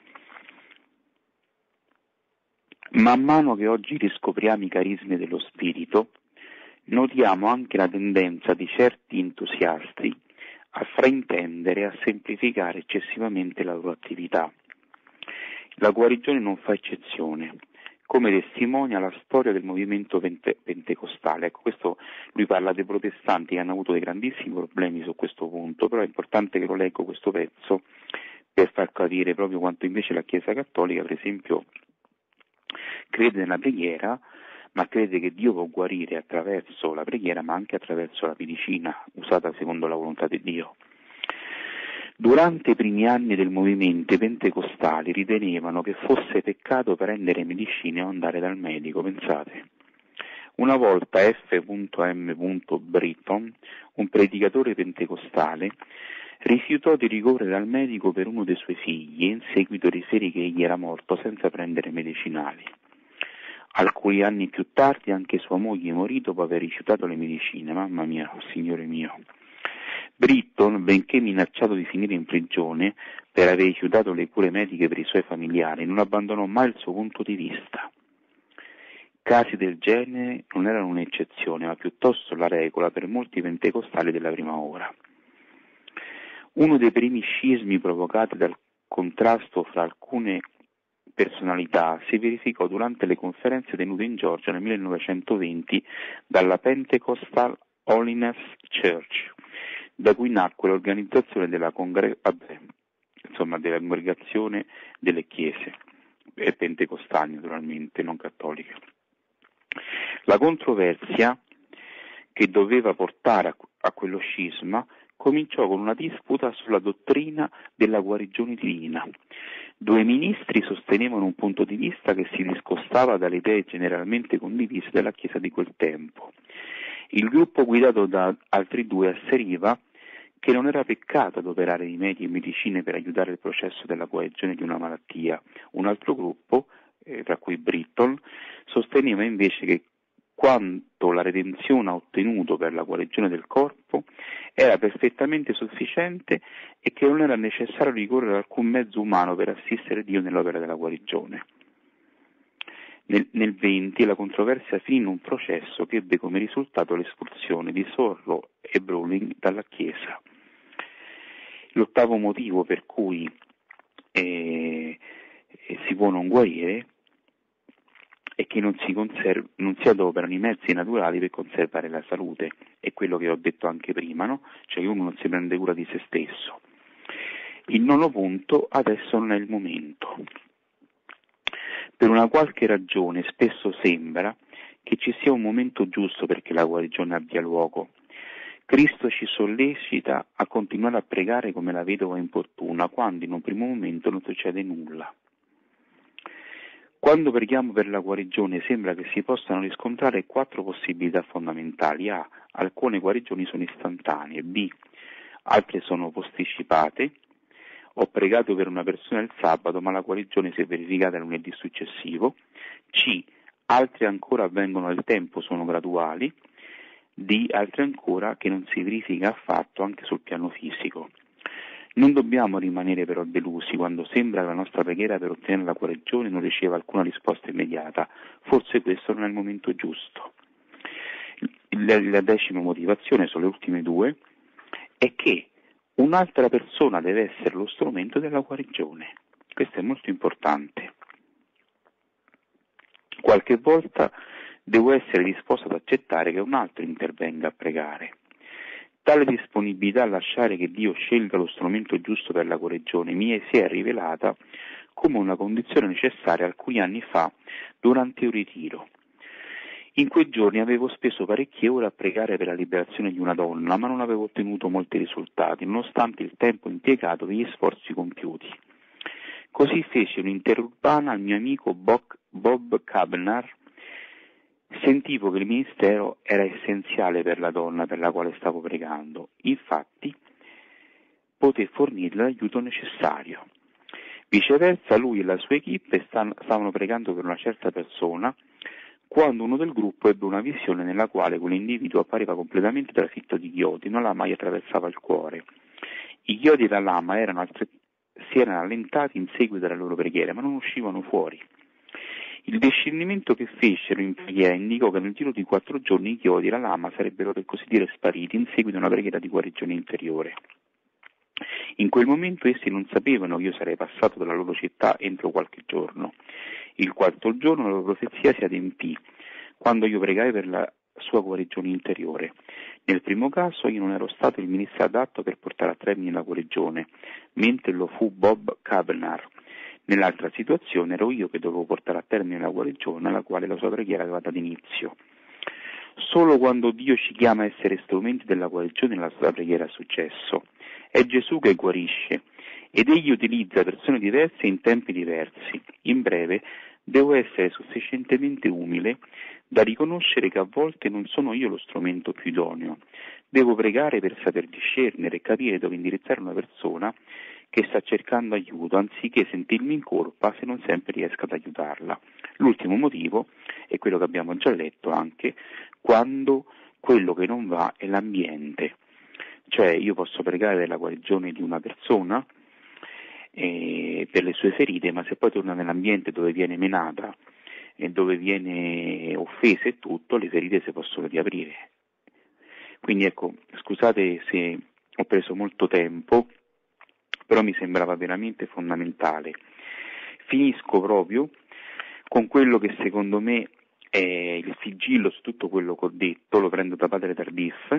Man mano che oggi riscopriamo i carismi dello spirito, notiamo anche la tendenza di certi entusiasti a fraintendere e a semplificare eccessivamente la loro attività. La guarigione non fa eccezione, come testimonia la storia del movimento pentecostale. Ecco, questo lui parla dei protestanti che hanno avuto dei grandissimi problemi su questo punto, però è importante che lo leggo questo pezzo per far capire proprio quanto invece la Chiesa Cattolica, per esempio, crede nella preghiera, ma crede che Dio può guarire attraverso la preghiera, ma anche attraverso la medicina usata secondo la volontà di Dio. Durante i primi anni del movimento, i pentecostali ritenevano che fosse peccato prendere medicine o andare dal medico, pensate. Una volta F.M. Britton, un predicatore pentecostale, rifiutò di ricorrere al medico per uno dei suoi figli e in seguito riferì che egli era morto senza prendere medicinali. Alcuni anni più tardi anche sua moglie morì dopo aver rifiutato le medicine. Mamma mia, Signore mio. Britton, benché minacciato di finire in prigione per aver rifiutato le cure mediche per i suoi familiari, non abbandonò mai il suo punto di vista. Casi del genere non erano un'eccezione, ma piuttosto la regola per molti pentecostali della prima ora. Uno dei primi scismi provocati dal contrasto fra alcune personalità si verificò durante le conferenze tenute in Georgia nel 1920 dalla Pentecostal Holiness Church, da cui nacque l'organizzazione della congregazione delle chiese, pentecostali naturalmente, non cattoliche. La controversia che doveva portare a quello scisma cominciò con una disputa sulla dottrina della guarigione divina. Due ministri sostenevano un punto di vista che si discostava dalle idee generalmente condivise dalla Chiesa di quel tempo. Il gruppo guidato da altri due asseriva che non era peccato adoperare rimedi e medicine per aiutare il processo della guarigione di una malattia. Un altro gruppo, tra cui Britton, sosteneva invece che quanto la redenzione ha ottenuto per la guarigione del corpo era perfettamente sufficiente e che non era necessario ricorrere ad alcun mezzo umano per assistere Dio nell'opera della guarigione. Nel 20 la controversia finì in un processo che ebbe come risultato l'espulsione di Sorlo e Browning dalla Chiesa. L'ottavo motivo per cui si può non guarire è che non si adoperano i mezzi naturali per conservare la salute, è quello che ho detto anche prima, no? Cioè che uno non si prende cura di se stesso. Il nono punto, adesso non è il momento. Per una qualche ragione spesso sembra che ci sia un momento giusto perché la guarigione abbia luogo. Cristo ci sollecita a continuare a pregare come la vedova importuna, quando in un primo momento non succede nulla. Quando preghiamo per la guarigione sembra che si possano riscontrare 4 possibilità fondamentali. A. Alcune guarigioni sono istantanee. B. Altre sono posticipate. Ho pregato per una persona il sabato, ma la guarigione si è verificata lunedì successivo. C. Altre ancora avvengono nel tempo, sono graduali. D. Altre ancora che non si verifica affatto anche sul piano fisico. Non dobbiamo rimanere però delusi quando sembra che la nostra preghiera per ottenere la guarigione non riceva alcuna risposta immediata. Forse questo non è il momento giusto. La decima motivazione, sono le ultime 2, è che un'altra persona deve essere lo strumento della guarigione. Questo è molto importante. Qualche volta devo essere disposto ad accettare che un altro intervenga a pregare. Tale disponibilità a lasciare che Dio scelga lo strumento giusto per la guarigione si è rivelata come una condizione necessaria alcuni anni fa durante un ritiro. In quei giorni avevo speso parecchie ore a pregare per la liberazione di una donna, ma non avevo ottenuto molti risultati, nonostante il tempo impiegato e gli sforzi compiuti. Così feci un'interurbana al mio amico Bob Cabnar. Sentivo che il ministero era essenziale per la donna per la quale stavo pregando. Infatti, poté fornire l'aiuto necessario. Viceversa, lui e la sua equipe stavano pregando per una certa persona quando uno del gruppo ebbe una visione nella quale quell'individuo appariva completamente trafitto di chiodi, una lama gli attraversava il cuore. I chiodi della lama si erano allentati in seguito alla loro preghiera, ma non uscivano fuori. Il discernimento che fecero in preghiera indicò che nel giro di 4 giorni i chiodi e la lama sarebbero per così dire spariti in seguito a una preghiera di guarigione interiore. In quel momento essi non sapevano che io sarei passato dalla loro città entro qualche giorno. Il 4° giorno la loro profezia si adempì, quando io pregai per la sua guarigione interiore. Nel primo caso io non ero stato il ministro adatto per portare a termine la guarigione, mentre lo fu Bob Cabnar. Nell'altra situazione ero io che dovevo portare a termine la guarigione alla quale la sua preghiera aveva dato inizio. Solo quando Dio ci chiama a essere strumenti della guarigione la sua preghiera ha successo. È Gesù che guarisce ed egli utilizza persone diverse in tempi diversi. In breve, devo essere sufficientemente umile da riconoscere che a volte non sono io lo strumento più idoneo. Devo pregare per saper discernere e capire dove indirizzare una persona che sta cercando aiuto, anziché sentirmi in colpa se non sempre riesco ad aiutarla. L'ultimo motivo è quello che abbiamo già letto anche, quando quello che non va è l'ambiente. Cioè io posso pregare per la guarigione di una persona per le sue ferite, ma se poi torna nell'ambiente dove viene menata e dove viene offesa e tutto, le ferite si possono riaprire. Quindi ecco, scusate se ho preso molto tempo, però mi sembrava veramente fondamentale. Finisco proprio con quello che secondo me è il sigillo su tutto quello che ho detto, lo prendo da padre Tardif,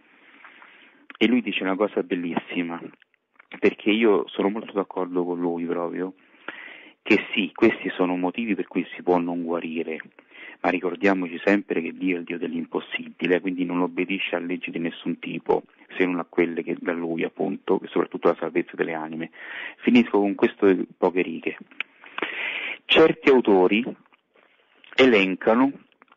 e lui dice una cosa bellissima, perché io sono molto d'accordo con lui proprio, che sì, questi sono motivi per cui si può non guarire, ma ricordiamoci sempre che Dio è il Dio dell'impossibile, quindi non obbedisce a leggi di nessun tipo, se non a quelle che da Lui appunto, e soprattutto la salvezza delle anime. Finisco con queste poche righe. Certi autori elencano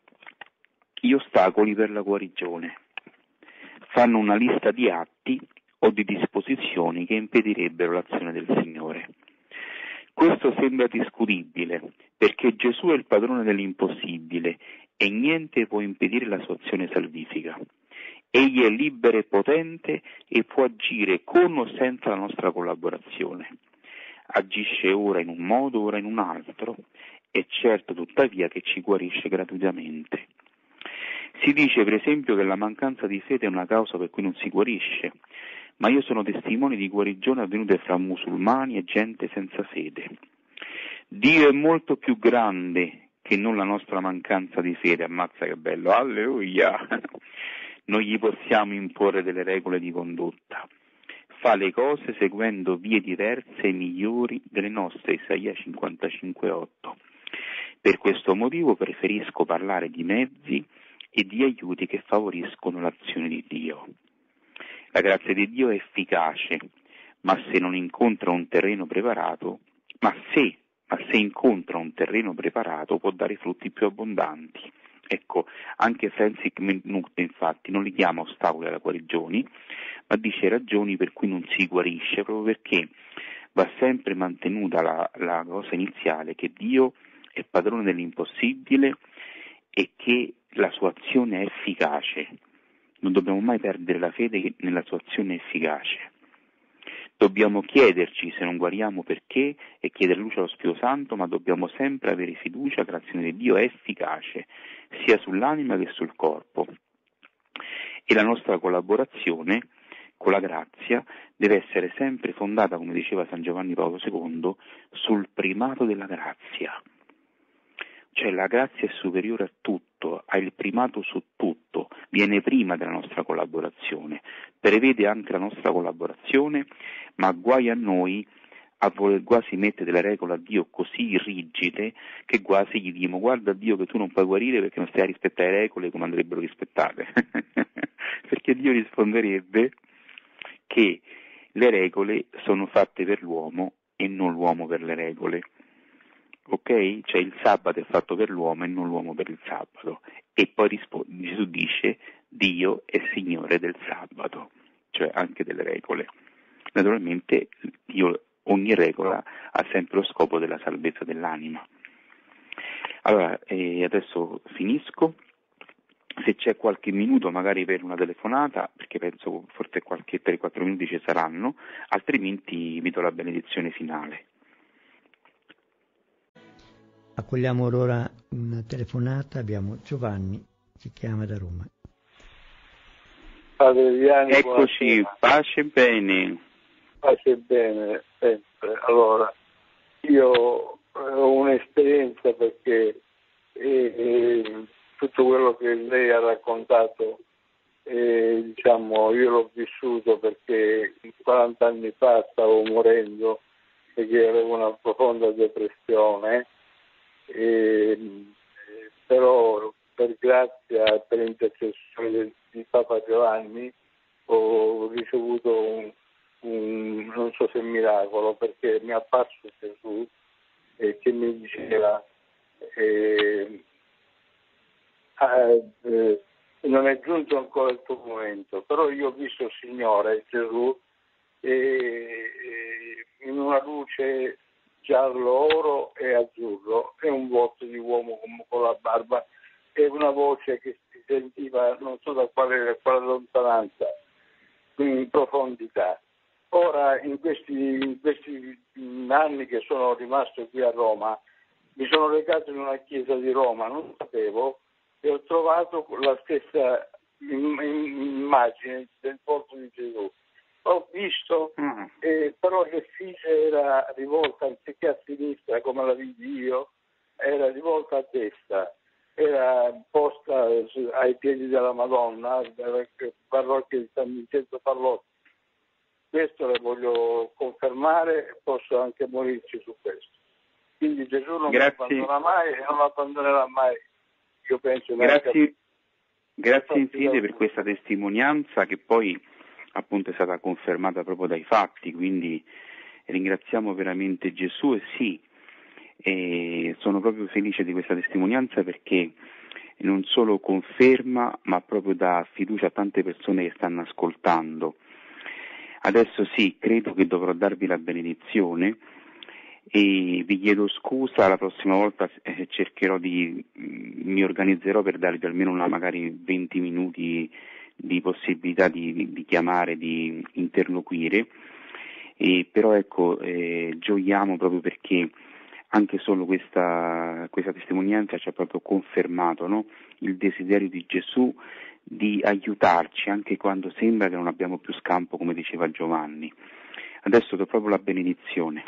gli ostacoli per la guarigione, fanno una lista di atti o di disposizioni che impedirebbero l'azione del Signore. Questo sembra discutibile, perché Gesù è il padrone dell'impossibile e niente può impedire la sua azione salvifica. Egli è libero e potente e può agire con o senza la nostra collaborazione. Agisce ora in un modo, ora in un altro, è certo tuttavia che ci guarisce gratuitamente. Si dice per esempio che la mancanza di fede è una causa per cui non si guarisce, ma io sono testimone di guarigioni avvenute fra musulmani e gente senza fede. Dio è molto più grande che non la nostra mancanza di fede, ammazza che bello, alleluia! Non gli possiamo imporre delle regole di condotta. Fa le cose seguendo vie diverse e migliori delle nostre, Isaia 55,8. Per questo motivo preferisco parlare di mezzi e di aiuti che favoriscono l'azione di Dio. La grazia di Dio è efficace, ma se non incontra un terreno preparato, ma se incontra un terreno preparato può dare frutti più abbondanti. Ecco, anche Francis Knut infatti non li chiama ostacoli alla guarigione, ma dice ragioni per cui non si guarisce, proprio perché va sempre mantenuta la cosa iniziale, che Dio è padrone dell'impossibile e che la sua azione è efficace. Non dobbiamo mai perdere la fede nella sua azione efficace. Dobbiamo chiederci se non guariamo perché e chiedere luce allo Spirito Santo, ma dobbiamo sempre avere fiducia che l'azione di Dio è efficace, sia sull'anima che sul corpo. E la nostra collaborazione con la grazia deve essere sempre fondata, come diceva San Giovanni Paolo II, sul primato della grazia. Cioè la grazia è superiore a tutto, ha il primato su tutto, viene prima della nostra collaborazione, prevede anche la nostra collaborazione, ma guai a noi a voler quasi mettere delle regole a Dio così rigide che quasi gli diciamo: guarda Dio che tu non puoi guarire perché non stai a rispettare le regole come andrebbero rispettate. Perché Dio risponderebbe che le regole sono fatte per l'uomo e non l'uomo per le regole. Ok? Cioè il sabato è fatto per l'uomo e non l'uomo per il sabato. E poi Gesù dice: Dio è Signore del sabato, cioè anche delle regole. naturalmente ogni regola ha sempre lo scopo della salvezza dell'anima. Allora, adesso finisco. Se c'è qualche minuto magari per una telefonata, perché penso forse qualche 3-4 minuti ci saranno, altrimenti vi do la benedizione finale. Accogliamo ora una telefonata, abbiamo Giovanni, ci chiama da Roma. Padre Viani, eccoci, buonasera. pace bene. Pace bene, sempre. Allora, io ho un'esperienza perché tutto quello che lei ha raccontato, diciamo, io l'ho vissuto perché 40 anni fa stavo morendo perché avevo una profonda depressione, però per grazia e per intercessione di Papa Giovanni ho ricevuto non so se miracolo, perché mi è apparso Gesù che mi diceva non è giunto ancora il tuo momento, però io ho visto il Signore Gesù in una luce giallo, oro e azzurro, e un volto di uomo con la barba e una voce che si sentiva non so da quale lontananza, in profondità. Ora, in questi anni che sono rimasto qui a Roma, mi sono recato in una chiesa di Roma, non sapevo, e ho trovato la stessa immagine del volto di Gesù. Ho visto, però l'effigie era rivolta anziché a sinistra come la vidi io, era rivolta a destra, era posta ai piedi della Madonna, nella parrocchia di San Vincenzo Pallotti. Questo lo voglio confermare, posso anche morirci su questo. Quindi Gesù non mi abbandona mai e non abbandonerà mai. Io penso. Grazie infinite per questa testimonianza che poi appunto è stata confermata proprio dai fatti, quindi ringraziamo veramente Gesù e sì, sono proprio felice di questa testimonianza perché non solo conferma ma proprio dà fiducia a tante persone che stanno ascoltando. Adesso sì, credo che dovrò darvi la benedizione e vi chiedo scusa, la prossima volta mi organizzerò per darvi almeno magari 20 minuti di possibilità di chiamare, di interloquire, però ecco, gioiamo proprio perché anche solo questa testimonianza ci ha proprio confermato, no? Il desiderio di Gesù di aiutarci anche quando sembra che non abbiamo più scampo, come diceva Giovanni. Adesso do proprio la benedizione.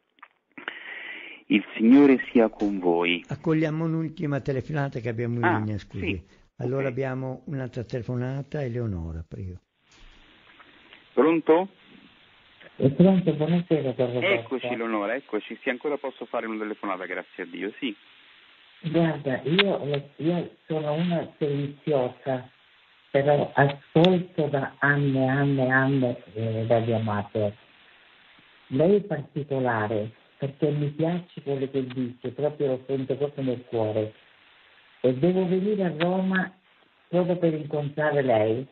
Il Signore sia con voi. Accogliamo un'ultima telefonata che abbiamo in linea, scusi. Sì, allora okay. Abbiamo un'altra telefonata, Eleonora, prego. Pronto? È pronto, buonasera. Eccoci Eleonora, eccoci, sì, ancora posso fare una telefonata, grazie a Dio, sì. Guarda, io sono una silenziosa, però ascolto da anni Radio Amateur. Lei è particolare perché mi piace quello che dice, proprio lo sento proprio nel cuore. E devo venire a Roma proprio per incontrare lei.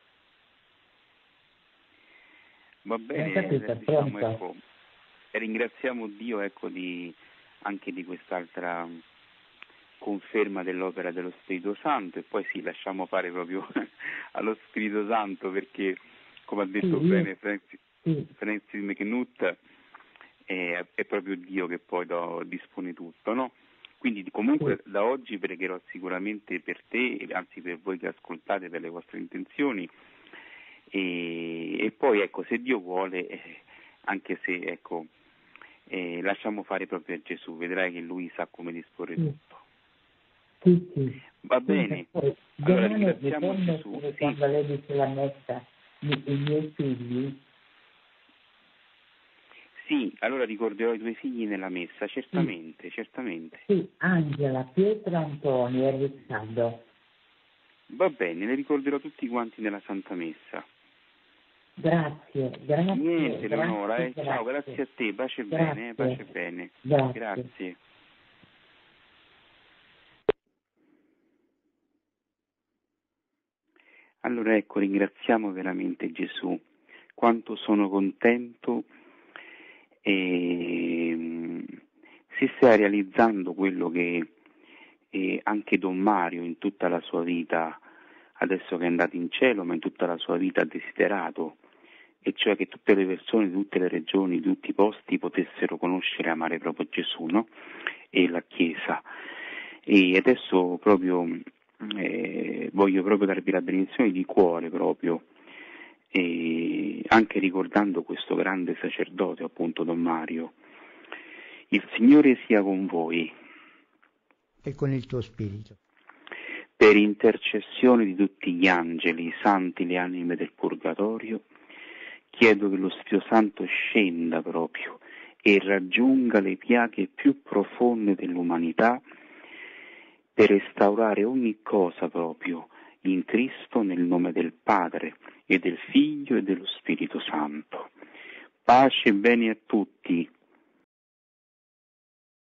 Va bene, diciamo, ecco, ringraziamo Dio, ecco, anche di quest'altra conferma dell'opera dello Spirito Santo, e poi sì, lasciamo fare proprio allo Spirito Santo, perché come ha detto bene Francis McNutt, è proprio Dio che poi dispone tutto, no? Quindi comunque da oggi pregherò sicuramente per te, anzi per voi che ascoltate, per le vostre intenzioni, e poi ecco, se Dio vuole, anche se ecco, lasciamo fare proprio a Gesù, vedrai che Lui sa come disporre tutto. Sì. Va bene, allora ringraziamo Gesù. Quando lei dice la messa, i miei figli. Sì, allora ricorderò i tuoi figli nella messa, certamente. Sì, Angela, Pietro, Antonio e Riccardo. Va bene, le ricorderò tutti quanti nella Santa Messa. Grazie. Niente, Eleonora, ciao, grazie a te, pace bene. Grazie. Allora ecco, ringraziamo veramente Gesù. quanto sono contento e si stia realizzando quello che anche Don Mario in tutta la sua vita, adesso che è andato in cielo, ma in tutta la sua vita ha desiderato, e cioè che tutte le persone di tutte le regioni, di tutti i posti potessero conoscere e amare proprio Gesù, no? E la Chiesa. E adesso proprio voglio proprio darvi la benedizione di cuore proprio, anche ricordando questo grande sacerdote, appunto Don Mario. Il Signore sia con voi. E con il tuo spirito. Per intercessione di tutti gli angeli, i santi, le anime del purgatorio, chiedo che lo Spirito Santo scenda proprio e raggiunga le piaghe più profonde dell'umanità per restaurare ogni cosa proprio in Cristo, nel nome del Padre e del Figlio e dello Spirito Santo. Pace e bene a tutti.